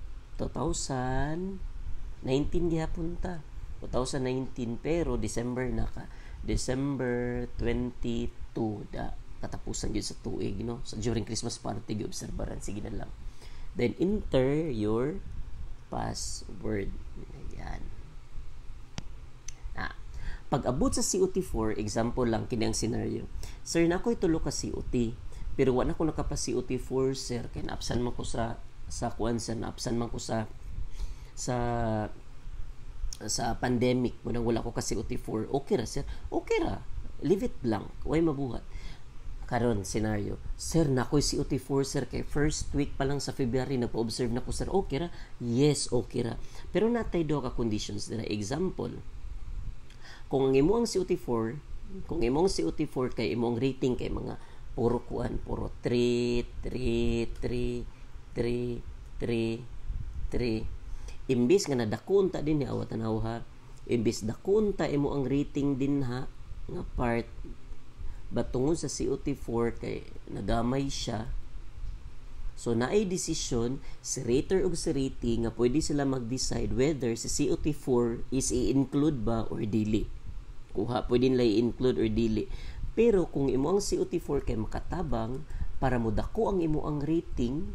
twenty nineteen gihapon ta. twenty nineteen, pero December na ka. December twenty-two, da, katapusan yun sa tuig, no? So, during Christmas party, gi-obserbaran. Sige na lang. Then, enter your password. Ayan. Ah, pag abot sa C O T four, example lang, kini ang scenario. Sir, na ako'y tulo ka C O T. Pero wala ko nakapa C O T four, sir, kaya naapsan man ko sa sa kuan, sir, naapsan man ko sa sa sa pandemic, munang wala ko ka C O T four. Okay ra, sir, okay ra, leave it blank, way mabuhat. Karon scenario, sir, nakoy C O T four, sir, kay first week pa lang sa February nagpa-observe na ko, sir, okay ra, yes, okay ra, pero natay do ka conditions dira. Example, kung ang imo ang C O T four, kung imo ang C O T four kay imo ang rating kay mga puro kuan, puro three, three, three, three, three, three. Imbis nga nadakon ta din ni awat tanaw ha. Imbis dakon ta imo ang rating din ha nga part batungod sa C O T four kay nagamay siya. So naay decision si rater ug si rating nga pwede sila mag-decide whether si C O T four is i-include ba or dili. Kuha pwede nila i-include or dili. Pero kung imo ang C O T four kay makatabang, para modako ang imo ang rating,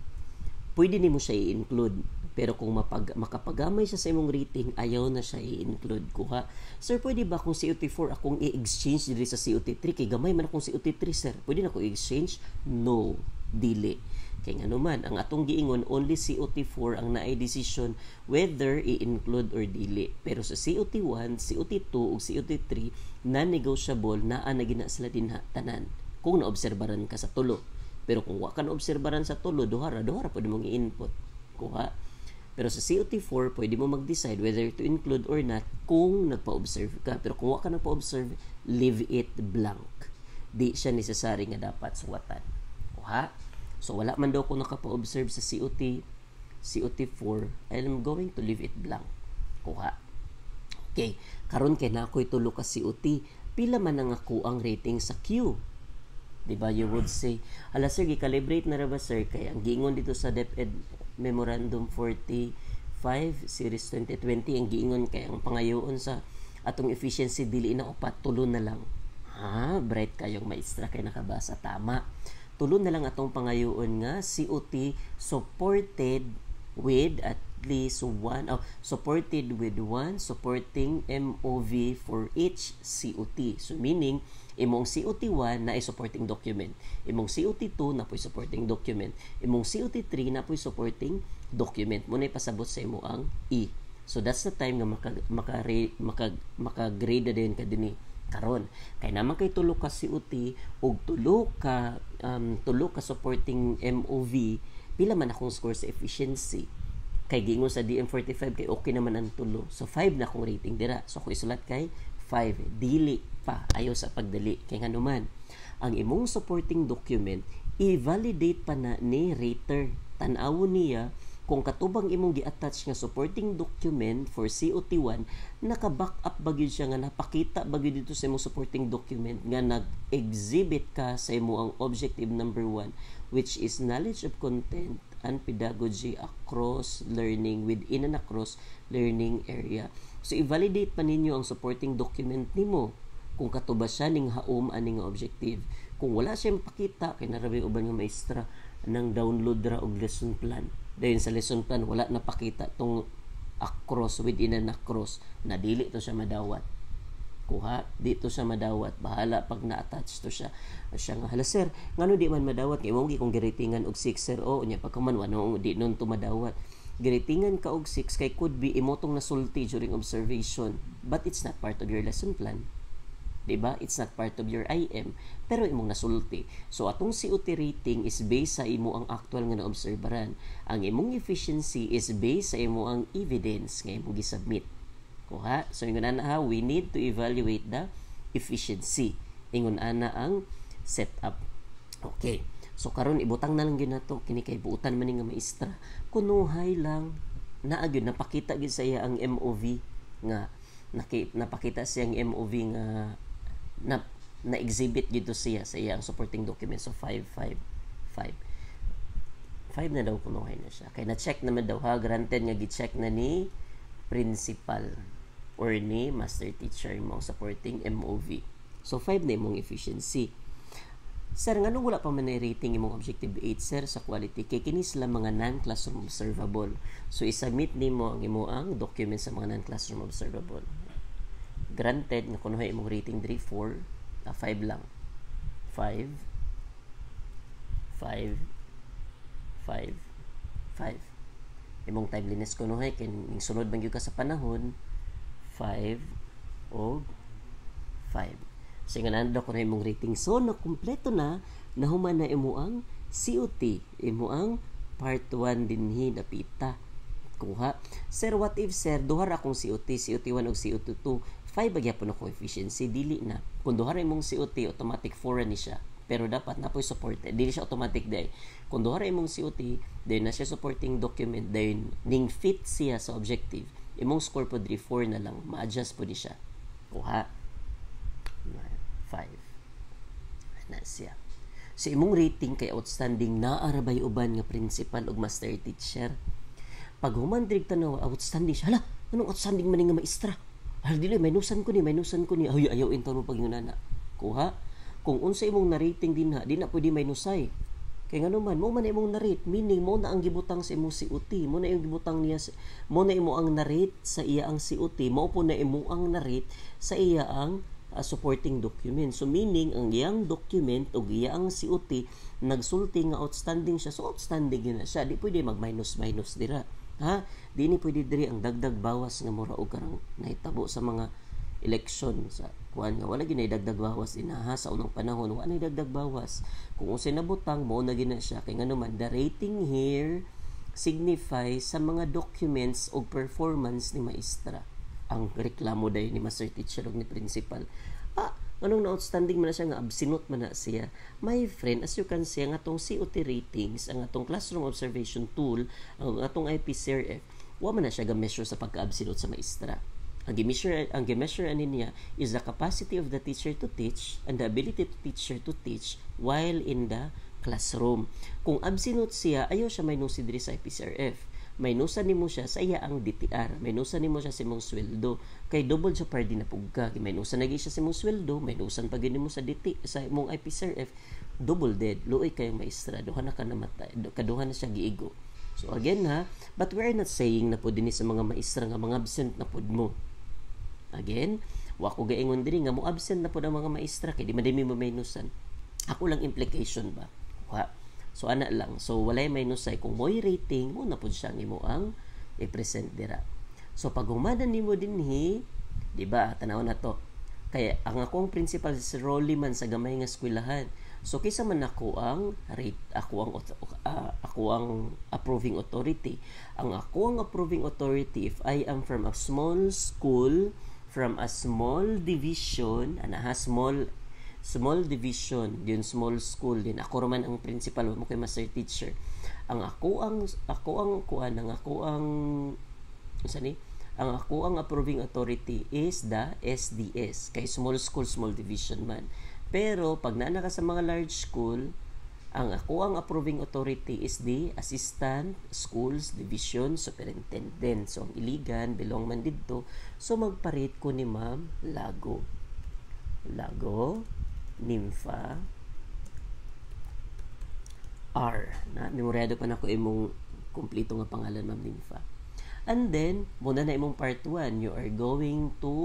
pwede nimo siya i-include. Pero kung mapag, makapagamay siya sa imong rating, ayaw na siya i-include. Kuha, sir, pwede ba kung C O T four akong i-exchange diri sa C O T three? Kay gamay man akong C O T three, sir. Pwede na ko i-exchange? No. Dili. Kay nga naman, ang atong giingon, only C O T four ang naay decision whether i-include or dili. Pero sa C O T one, C O T two, ug C O T three, non-negotiable na na gina sila dinha tanan. Kung naobserbaran ka sa tulo. Pero kung wa ka naobserbaran sa tulo, duhara, duhara pwede mong i-input. Kuha. Pero sa C O T four, pwede mo mag-decide whether to include or not kung nagpa-observe ka. Pero kung wa ka nagpa-observe, leave it blank. Di siya necessary nga dapat suwatan. Kuha? So, wala man daw kung nakapa-observe sa C O T, C O T four, I'm going to leave it blank. Kuha? Okay. Karon kay na ako'y tulo ka C O T. Pila man ang ako ang rating sa Q? Diba? You would say, hala sir, gi-calibrate na ra ba sir? Kaya ang giingon dito sa DepEd Memorandum forty-five Series twenty twenty, ang giingon kay ang pangayoon sa atong efficiency dili na upat, tulo na lang. Ha, bright kayong maestra kay nakabasa. Tama. Tulo na lang atong pangayoon nga C O T supported with at least one, oh, supported with one supporting M O V for each C O T. So meaning, imong C O T one na ay supporting document. Imong C O T two na po'y supporting document. Imong C O T three na po'y supporting document. Muna ipasabot sa imo ang E. So that's the time nga maka, maka, maka, maka-grade na din ka din karon. Kay naman kay tulo ka C O T ug tulo ka um, tulo ka supporting M O V, pila man akong score sa efficiency. Kay giingon sa D M forty-five kay okay naman ang tulo. So five na akong rating dira. So ako isulat kay five. Dili pa ayo sa pagdali. Kay nga naman ang imong supporting document i-validate pa na ni rater. Tan-awon niya kung katubang imong gi-attach nga supporting document for C O T one, naka-back up ba gyud siya nga napakita ba gyud dito sa imong supporting document nga nag-exhibit ka sa imo ang objective number one, which is knowledge of content and pedagogy across learning within and across learning area. So i-validate pa ninyo ang supporting document nimo kung katuba siya ning haom aning objective. Kung wala siya mapakita kay narabi uban nga maestra nang download ra og lesson plan. Dayon sa lesson plan wala napakita tong across within and across, na dili to siya madawat. Kuha, dito siya madawat. Bahala pag na-attach to siya. Siya nga, hala sir, ngano di man madawat? Kaya mong kung giratingan og six sir, o, niya pagkaman, wano, di nun to madawat. Giratingan ka og six, kay could be imotong nasulti during observation. But it's not part of your lesson plan. Diba? It's not part of your I M. Pero imong nasulti. So, atong C O T rating is based sa imo ang actual nga na-obserbaran. Ang imong efficiency is based sa imo ang evidence nga imong gisubmit. Kuha. So, ingon ana ha, we need to evaluate the efficiency. Ingon ana ang setup. Okay. So, karon ibutang na lang yun na to. Kini kay buutan man nga maestra. Kunuhay lang. Naagyon, napakita gid sa iya ang M O V nga naki, napakita siya ang M O V nga na, na-exhibit gito siya sa iya ang supporting document. So, five, five, five. five na daw kunuhay na siya. Kaya na-check naman daw ha. Granted nga gi-check na ni principal or ni master teacher mo supporting M O V. So, five na imong efficiency. Sir, nga nung wala pa man rating imong objective eight, sir, sa quality, kay kini sila mga non-classroom observable. So, isubmit nimo ang imo ang document sa mga non-classroom observable. Granted, nga kunuhay imong rating three, four, uh, five lang. five, five, five, five. Imong timeliness kunuhay, kay sunod bang ka sa panahon, five, o five. So, nga nando ko na imong rating. So, nakumpleto na, nahuman na imo ang C O T. Imo ang part one dinhi napita. Kuha. Sir, what if, sir, duhar akong C O T, C O T one o C O T two, five bagyapon ako efficiency, dili na. Kung duhar imong C O T, automatic four ni siya. Pero dapat na po supported. Dili siya automatic day. Kung duhar imong C O T, dahil na siya supporting document, dahil ning fit siya sa objective, imong score po three, four na lang. Ma-adjust po di siya. Kuha. five. Na siya. So, imong rating kay outstanding naarabay uban nga principal ug master teacher. Pag human direk tanaw outstanding siya. Hala, anong outstanding man nga maestra? Hala, dili, maynusan ko ni, maynusan ko ni. Ay, ayaw intaw mo pag yun na. Kuha. kung unsa imong na-rating dinha, di na pwede minusay. Kay ngano man, mo man imong na-rate, meaning mo na ang gibutang sa imong C O T, mo na imong gibutang niya, mo na imo ang na-rate sa iya ang C O T, mo po na imo ang na-rate sa iya ang uh, supporting document. So meaning ang iyang document o iya ang C O T nagsulti nga outstanding siya, so outstanding yun na siya. Di pwede mag-minus-minus dira. Ha? Di ni pwede diri ang dagdag bawas nga mura og karang nahitabo sa mga election sa kuan nga wala ginay dagdag bawas inaha sa unang panahon, wala nay dagdag bawas. Kung unsay nabutang mo na gina siya kay ngano man the rating here signifies sa mga documents o performance ni maestra. Ang reklamo day ni master teacher ug ni principal. Ah, anong na outstanding man na siya nga absinot man na siya. My friend, as you can see, ang atong C O T ratings, ang atong classroom observation tool, ang atong I P C R F, wa man na siya ga-measure sa pagka-absinot sa maestra. Ang gi-measure ang gi-measure ani niya is the capacity of the teacher to teach and the ability to teacher to teach while in the classroom. Kung absent siya, ayaw siya may nusi diri sa I P C R F. May nusa nimo siya sa iya ang D T R. May nusa nimo siya sa imong sweldo. Kay double siya par din na pugka. May nusa na siya sa imong sweldo, may nusan pa gini mo sa D T sa imong I P C R F. Double dead. Luoy kay maestra. Duha na ka namatay. Kaduha na siya giigo. So again ha, but we're not saying na po din sa mga maestra nga mga absent na pod mo. Again, wa ko gaingon diri nga mo absent na po ang mga maestra kay di madami mo minusan. Ako lang implication ba? Wa. So ana lang. So walay minusay kung mo'y rating mo na pud siya nimo ang i-present dira. So pag humadan nimo dinhi, di ba? Tanaw na to. Kaya ang akong principal si Rolly man sa gamay nga eskwelahan. So kaysa man ako ang rate, ako ang uh, ako ang approving authority. Ang ako ang approving authority if I am from a small school, from a small division, ana ha, small small division, din small school din. Ako raman ang principal, mo kay master teacher. Ang ako ang ako ang kuan, ang ako ang unsa ni? Ang ako ang approving authority is the S D S, kay small school, small division man. Pero pag naa ka sa mga large school, ang ako ang approving authority is the Assistant Schools Division Superintendent. So, ang iligan, belong man dito. So, magparit ko ni Ma'am Lago. Lago, Nympha, R. Na, memoryado pa na ko imong kumplito nga pangalan, Ma'am Nympha. And then, muna na imong part one, you are going to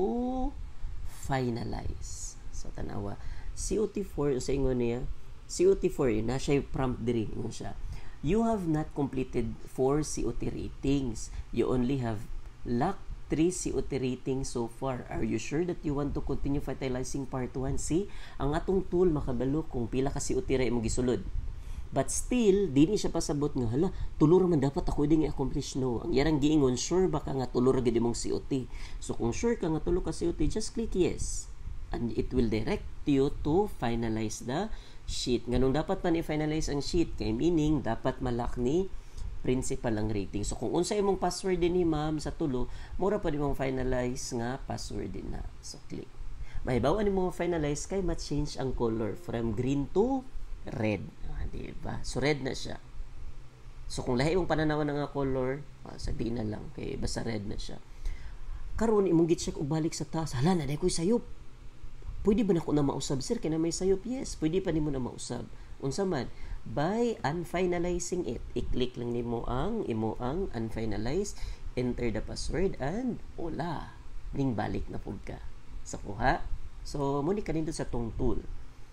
finalize. So, tanawa. C O T four, sa ingon niya, C O T four, yun na siya prompt diri mo siya. You have not completed four C O T ratings. You only have lacked three C O T ratings so far. Are you sure that you want to continue finalizing part one? See, ang atong tool makabalo kung pila ka C O T ra imong gisulod. But still, di ni siya pasabot nga, hala, tulor man dapat ako din i-accomplish, no. Ang yarang giingon, sure ba ka nga tulor gid imong C O T? So kung sure ka nga tulo ka C O T, just click yes. And it will direct you to finalize the sheet. Ganun dapat man i-finalize ang sheet, kay meaning dapat malak ni principal ang rating. So kung unsa imong password din ni ma'am sa tulo, mura pa din mong finalize nga password din na. So click. Mahibaw ni mo finalize kay ma-change ang color from green to red. Ah, di ba? So red na siya. So kung lahi imong pananawan nga color, ah, sabihin na lang kay basta red na siya. Karon imong gi-check og balik sa taas. Hala na day koy sayop. Pwede ba na ko na mausab, sir? Kaya na may sayop? Yes. Pwede pa ni mo na mausab. Unsa man, by unfinalizing it, i-click lang ni mo ang, imo ang unfinalize, enter the password, and wala. Ning balik na pug ka. Sa kuha. So, muni ka nito sa tong tool.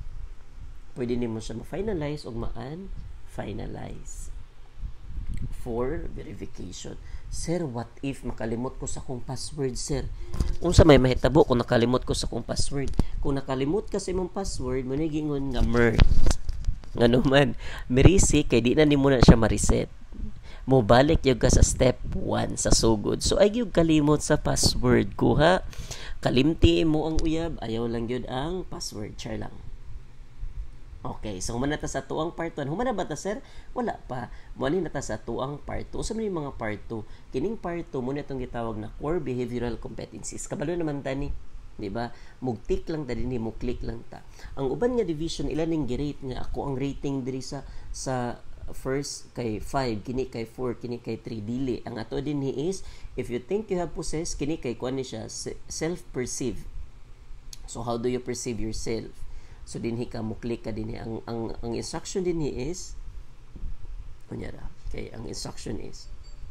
Pwede ni mo siya ma-finalize o ma-unfinalize for verification. Sir, what if makalimot ko sa kong password, sir? Unsa may mahitabo kung nakalimot ko sa kong password? Kung nakalimot ka sa imong password, manigingon nga mer. Ngano man, mirisi kay di na nimo na siya ma-reset. Mo balik yung ka sa step one sa sugod. So ay yung kalimot sa password ko ha. Kalimti mo ang uyab, ayaw lang yun ang password. Char lang. Okay, so humana ta sa tuang part one. Humana ba ta, sir? Wala pa. Muli na ta sa tuang part two. Usa man yung mga part two. Kining part two, muna itong gitawag na core behavioral competencies. Kabalo naman ta ni. Diba? Mug-tick lang ta din, mug-click lang ta. Ang uban nga division, ilan yung girate nga ako ang rating diri sa sa first kay five, kini kay four, kini kay three, dili. Ang ato din ni is, if you think you have possessed, kini kay kuan ni siya, self-perceive. So, how do you perceive yourself? So dinhi ka mo click ka dinhi ang ang ang instruction dinhi is kunyara. Okay, ang instruction is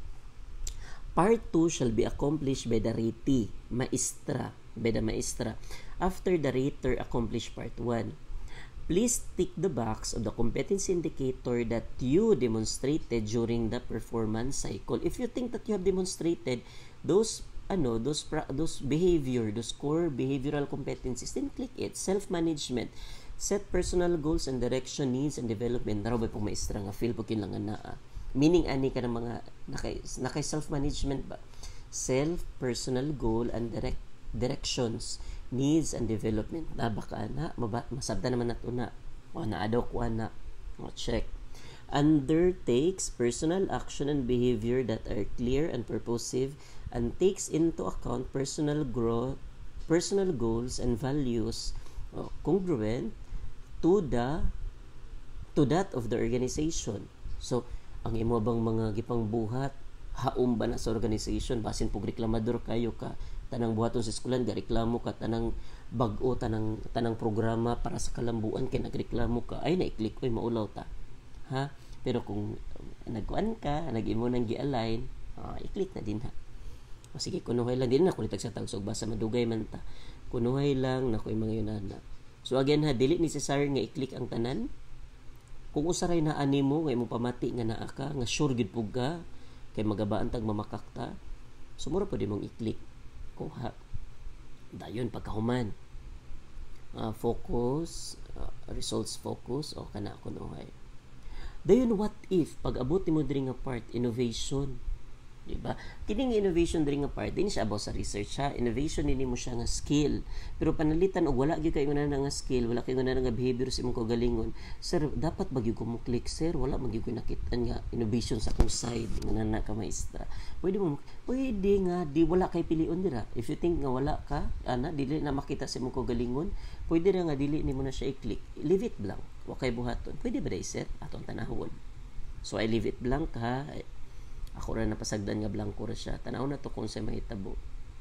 Part two shall be accomplished by the ratee, maestra, by the maestra, after the rater accomplish part one. Please tick the box of the competency indicator that you demonstrated during the performance cycle. If you think that you have demonstrated those ano, those those behavior, those core behavioral competencies, then click it. Self-management, set personal goals and direction, needs and development. Naro ba pong maestra nga feel po kinlangan na ah. Meaning ani ka ng mga nakay, nakay self-management ba? Self, personal goal, and direct directions, needs, and development. Na baka na, maba, masabda naman nato na. O na adaw ko na. O check. Undertakes personal action and behavior that are clear and purposive and takes into account personal growth, personal goals and values o, congruent to the to that of the organization. So, ang imo bang mga gipang buhat haom ba na sa organization basin pug reklamador kayo ka tanang buhaton sa eskwelahan gareklamo ka tanang bag-o tanang tanang programa para sa kalambuan kay nagreklamo ka ay na-click oy maulaw ta ha pero kung um, nagkuan ka nag-imo nang gi-align uh, i-click na din ha o sige kunuhay lang din na kulitag sa tagsog basa madugay man ta kunuhay lang na koy mga yunana so again ha dili necessary nga i-click ang tanan. Kung usaray na animo nga imong pamati nga naa ka nga sure gid pug ka kay magabaan tag mamakakta sumura pud imong i-click ko ha dayon pagkahuman uh, focus uh, results focus o kana kunuhay dayon what if pag abot nimo diri nga part innovation di ba kining innovation diri nga part din siya about sa research ha innovation nini mo siya nga skill pero panalitan og wala gyud kay nga nga skill wala kay nga nga behavior sa imong kagalingon sir dapat ba gyud ko mo click sir wala man gyud ko nakit-an nga innovation sa akong side nga nana ka maestra pwede mo pwede nga di wala kay pilion dira if you think nga wala ka ana dili na makita sa imong kagalingon pwede ra nga dili nimo na siya i-click leave it blank wa kay buhaton pwede ba day sir atong tanahon so I leave it blank ha ako ra napasagdan nga blanco ra siya. Tanaw na to kung sa mahitabo.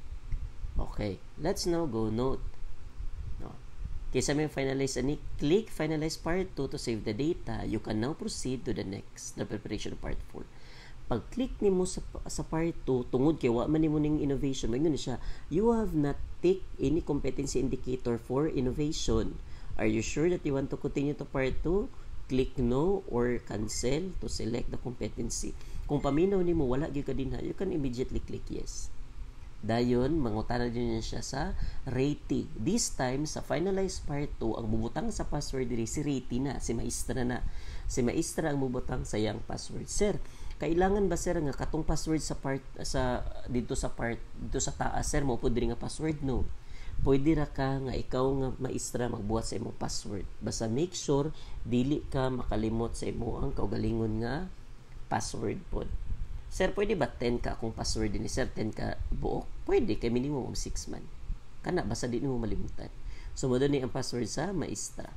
Okay, let's now go note. No. Kaysa may finalize ani, click finalize part two to save the data. You can now proceed to the next, the preparation of part four. Pag click nimo sa sa part two, tungod kay wa man nimo ning innovation, may ngano siya. You have not tick any competency indicator for innovation. Are you sure that you want to continue to part two? Click no or cancel to select the competency. Kung paminaw nimo wala gyud ka dinha, you can immediately click yes. Dayon mangutana din niya siya sa ratee. This time sa finalize part two, ang bubutang sa password diri si ratee na, si maestra na. Si maestra ang bubutang sa yang password. Sir, kailangan ba sir nga katong password sa part sa dito sa part dito sa taas sir mo pud diri nga password no. Pwede ra ka nga ikaw nga maestra magbuhat sa imong password. Basta make sure dili ka makalimot sa imo ang kaugalingon nga password pod. Sir, pwede ba ten ka akong password din? Sir, ten ka buok? Pwede, kay minimum of six man. Kana, basta di mo malimutan. So, mo ni ang password sa maestra.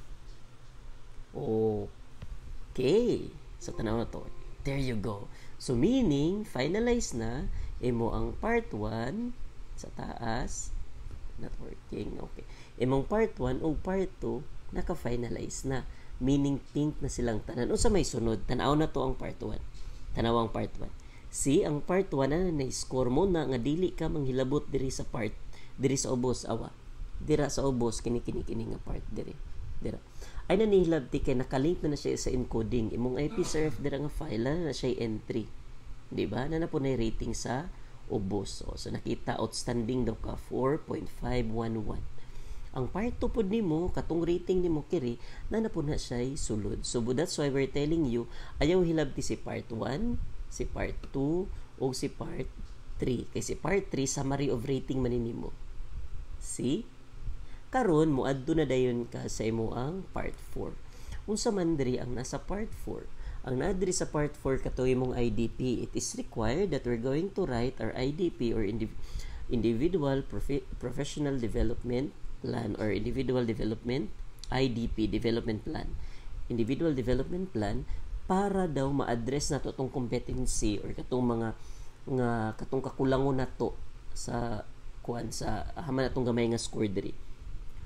Okay. So, tanaw na to. There you go. So, meaning, finalize na, imo ang part one sa taas. Not working. Okay. Imong part one o part two, naka-finalize na. Meaning pink na silang tanan. O sa may sunod, tanaw na to ang part one. Tanaw ang part one. See, ang part one na na-score mo na nga dili ka manghilabot diri sa part, diri sa ubos, awa. Dira sa ubos, kini-kini-kini nga part diri. Dira. Ay nanihilabti kay nakalink na na siya sa encoding. Imong I P C R F dira nga file na na siya entry. Di ba? Na na po na rating sa ubos. So, so nakita, outstanding daw ka, four point five one one. Ang part two pod nimo katong rating nimo kiri na na po na siya sulod. So that's why we're telling you ayaw hilabti si part one, si part two o si part three. Kay si part three summary of rating man nimo. See? Karon moadto na dayon ka sa imo ang part four. Unsa man diri ang nasa part four? Ang naa diri sa part four kato imong I D P. It is required that we're going to write our I D P or indiv- individual prof- professional development plan or individual development I D P, development plan. Individual development plan para daw ma-address nato atong competency or katong mga nga katong kakulangon nato sa kuan sa haman atong gamay nga score diri.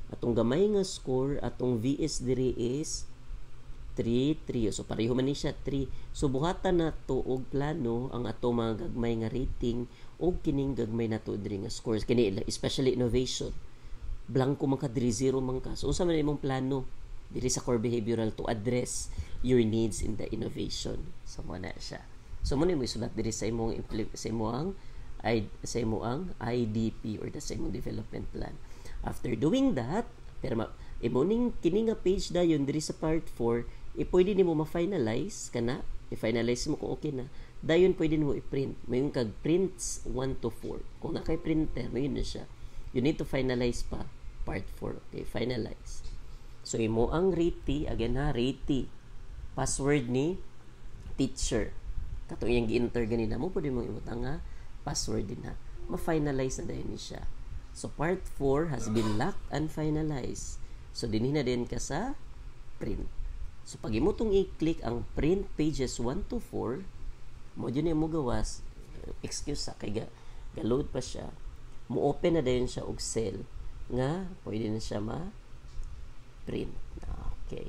Atong gamay nga score, atong V S diri is three three. So pareho man ni siya three. So buhatan na to og plano ang ato mga gagmay nga rating og kining gagmay na to diri nga scores kini especially innovation. Blanco man ka diri zero man ka. So unsa man imong plano diri sa core behavioral to address your needs in the innovation. So mo na siya. So mo ni mo isulat diri sa imong sa imong I, sa imong I D P or the sa imong development plan. After doing that, pero imo ning kini nga page dayon diri sa part four, e pwede nimo ma-finalize kana, i-finalize mo kung okay na. Dayon pwede nimo i-print. Mayon kag prints one to four. Kung na kay printer, mayon na siya. You need to finalize pa part four. Okay, finalize. So imo ang rate, again ha, rate. Password ni teacher. Katong iyang gi-enter ganina mo pwede mong imutang nga password din ha. Ma-finalize na dayon ni siya. So part four has been locked and finalized. So dinhi na din ka sa print. So pag imo tong i-click ang print pages one to four, mo din mo gawas, excuse sa kay ga, ga load pa siya. Mo open na dayon siya og cell nga pwede na siya ma print. Okay.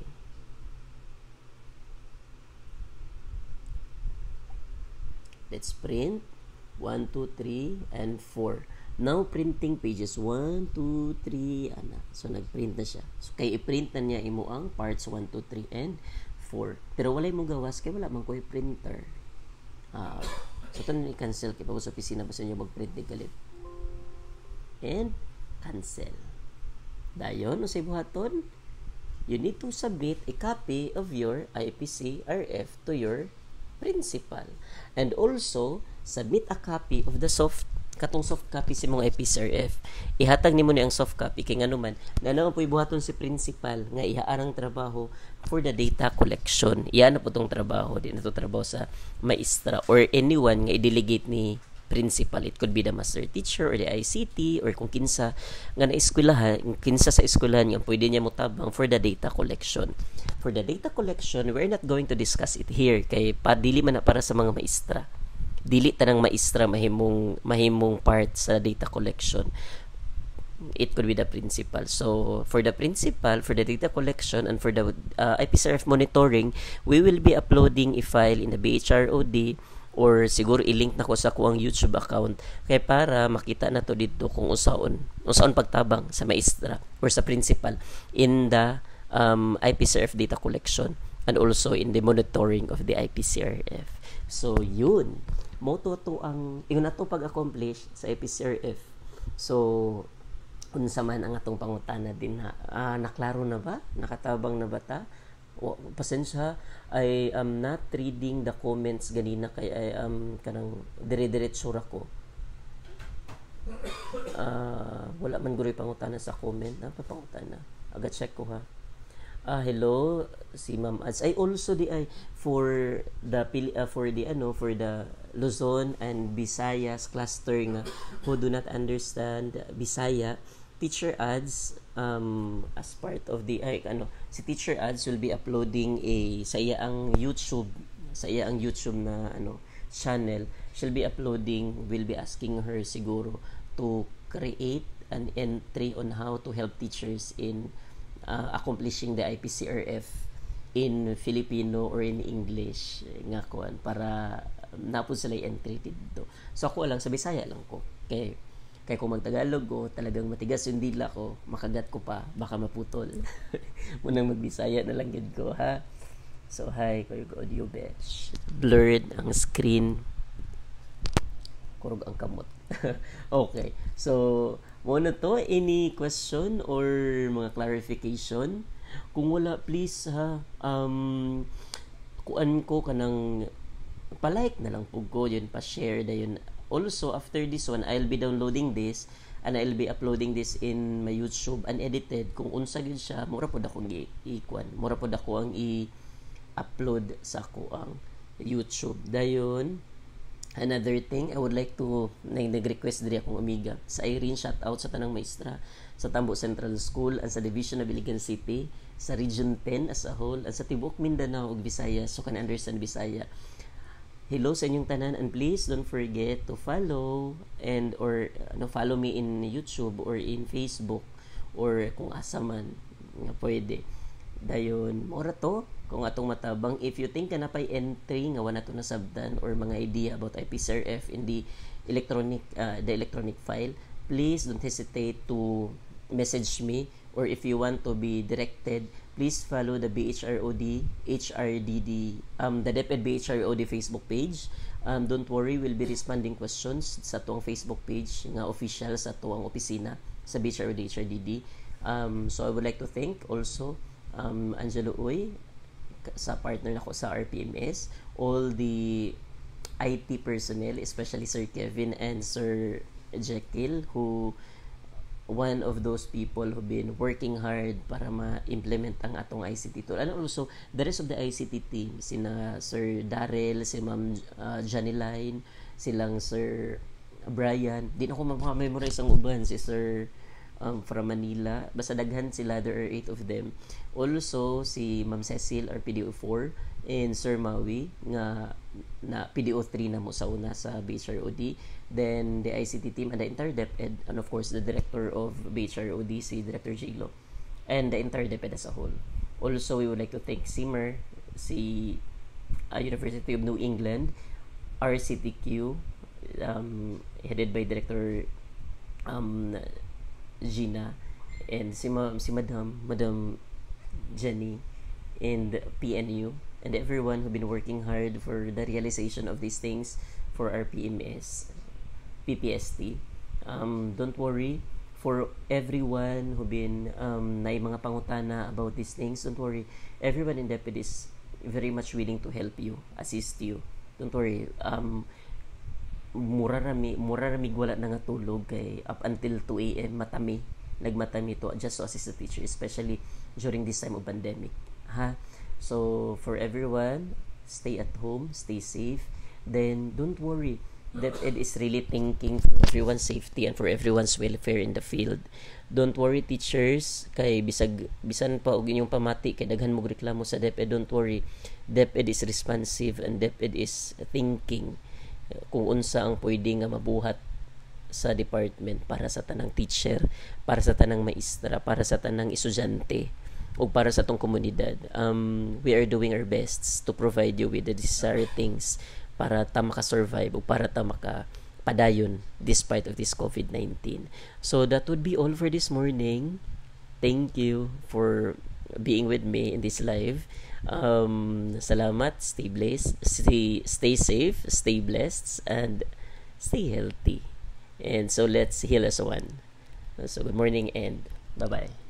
Let's print one, two, three, and four. Now, printing pages one, two, three, ana. So, nag-print na siya. So, kay i-print na niya imo ang parts one, two, three, and four. Pero walay mo gawas, kay wala man ko i-printer. Uh, so, ito na i-cancel. Kaya pa sa opisina ba sa inyo mag-print ni galit. And, cancel. Dayon, no sa buhaton, you need to submit a copy of your I P C R F to your principal. And also, submit a copy of the soft katong soft copy si mong I P C R F. Ihatag nimo ni ang soft copy kay ngano man na naman po'y buhaton si principal nga ihaarang trabaho for the data collection. Iyan na po tong trabaho, di na to trabaho sa maestra or anyone nga i-delegate ni principal. It could be the master teacher or the I C T or kung kinsa nga na eskwelahan, kinsa sa eskwelahan nga pwede niya motabang for the data collection. For the data collection, we're not going to discuss it here kay padili man na para sa mga maestra. Dili tanang maestra mahimong mahimong part sa data collection. It could be the principal. So for the principal, for the data collection and for the uh, I P C R F monitoring, we will be uploading a file in the B H R O D or siguro i-link na ko sa kuang YouTube account kay para makita na to dito kung usaon usaon pagtabang sa maestra or sa principal in the um, I P C R F data collection and also in the monitoring of the I P C R F. So yun, mo to to ang yun na to pag-accomplish sa I P C R F. So unsa man ang atong pangutana din ha, ah, naklaro na ba, nakatabang na ba ta? O, pasensya, I am not reading the comments ganina kay I am kanang dire-diretso ra ko. Uh, wala man guroy pangutana sa comment na pangutana. Aga check ko ha. Ah, hello si Ma'am Ads. I also di ay for the uh, for the ano for the Luzon and Visayas cluster nga who do not understand Bisaya, Teacher Ads um as part of the ay, ano si Teacher Ads will be uploading a sa iya ang YouTube sa iya ang YouTube na ano channel. She'll be uploading, will be asking her siguro to create an entry on how to help teachers in uh, accomplishing the I P C R F in Filipino or in English nga kuan para napud sila entry dito. So ako lang sa Bisaya lang ko. Kay kay kung magtagalog ko, talagang matigas yung dila ko, makagat ko pa, baka maputol. Munang magbisaya na lang gid ko ha. So hi, kayo audio batch. Blurred ang screen. Kurog ang kamot. Okay. So, muna to, any question or mga clarification? Kung wala, please ha, um, kuan ko kanang palike na lang po ko, yun, pa-share na yun. Also, after this one, I'll be downloading this and I'll be uploading this in my YouTube unedited. Kung unsa gyud siya, mura pod akong i-kuan. Mura pod ako ang i-upload sa ako ang YouTube. Dayon, another thing, I would like to nag-request diri akong amiga sa Irene, shout out sa tanang maestra sa Tambo Central School and sa Division of Iligan City, sa Region ten as a whole, at sa Tibok Mindanao ug Visayas, so can understand Bisaya. Hello sa inyong tanan and please don't forget to follow and or no follow me in YouTube or in Facebook or kung asa man nga pwede. Dayon mora to kung atong matabang, if you think na pay entry nga wala to nasabtan or mga idea about I P C R F in the electronic uh, the electronic file, please don't hesitate to message me, or if you want to be directed, please follow the B H R O D H R D D um the DepEd B H R O D Facebook page. Um, don't worry, we'll be responding questions sa tuang Facebook page nga official sa tuang opisina sa B H R O D H R D D. Um, so I would like to thank also um, Angelo Uy sa partner nako sa R P M S, all the I T personnel, especially Sir Kevin and Sir Jekyll, who one of those people who've been working hard para ma-implement ang atong I C T tool. And also, the rest of the I C T team, sina Sir Darrell, si Ma'am uh, Janiline, silang Sir Brian. Di na ako mamamemorize ang uban, si Sir um, from Manila. Basta daghan sila, there are eight of them. Also, si Ma'am Cecil, our P D O four, and Sir Maui, nga na P D O three na mo sa una sa B H R O D. Then, the I C T team and the entire DepEd, and of course, the director of B H R O D, si Director Jilo, and the entire DepEd as a whole. Also, we would like to thank S I M R, si uh, University of New England, R C T Q, um, headed by Director um, Gina, and si, Ma- si Madam, Madam Jenny, and P N U, and everyone who've been working hard for the realization of these things for our P M S, P P S T. Um, don't worry, for everyone who been um, na mga pangutana about these things, don't worry, everyone in DepEd is very much willing to help you, assist you. Don't worry, um, mura rami, mura rami wala na nga tulog kay up until two a.m. matami, nagmatami to just to assist the teacher, especially during this time of pandemic. Ha? So, for everyone, stay at home, stay safe, then don't worry, DepEd is really thinking for everyone's safety and for everyone's welfare in the field. Don't worry, teachers, kay bisag bisan pa og inyong pamati kay daghan mo reklamo sa DepEd, don't worry. DepEd is responsive and DepEd is thinking kung unsa ang pwede nga mabuhat sa department para sa tanang teacher, para sa tanang maestra, para sa tanang estudyante, o para sa tong komunidad. Um, we are doing our best to provide you with the necessary things para ta maka-survive o para ta maka-padayon despite of this COVID nineteen. So that would be all for this morning. Thank you for being with me in this live. Um, salamat, stay blessed, stay, stay safe, stay blessed, and stay healthy. And so let's heal as one. So good morning and bye-bye.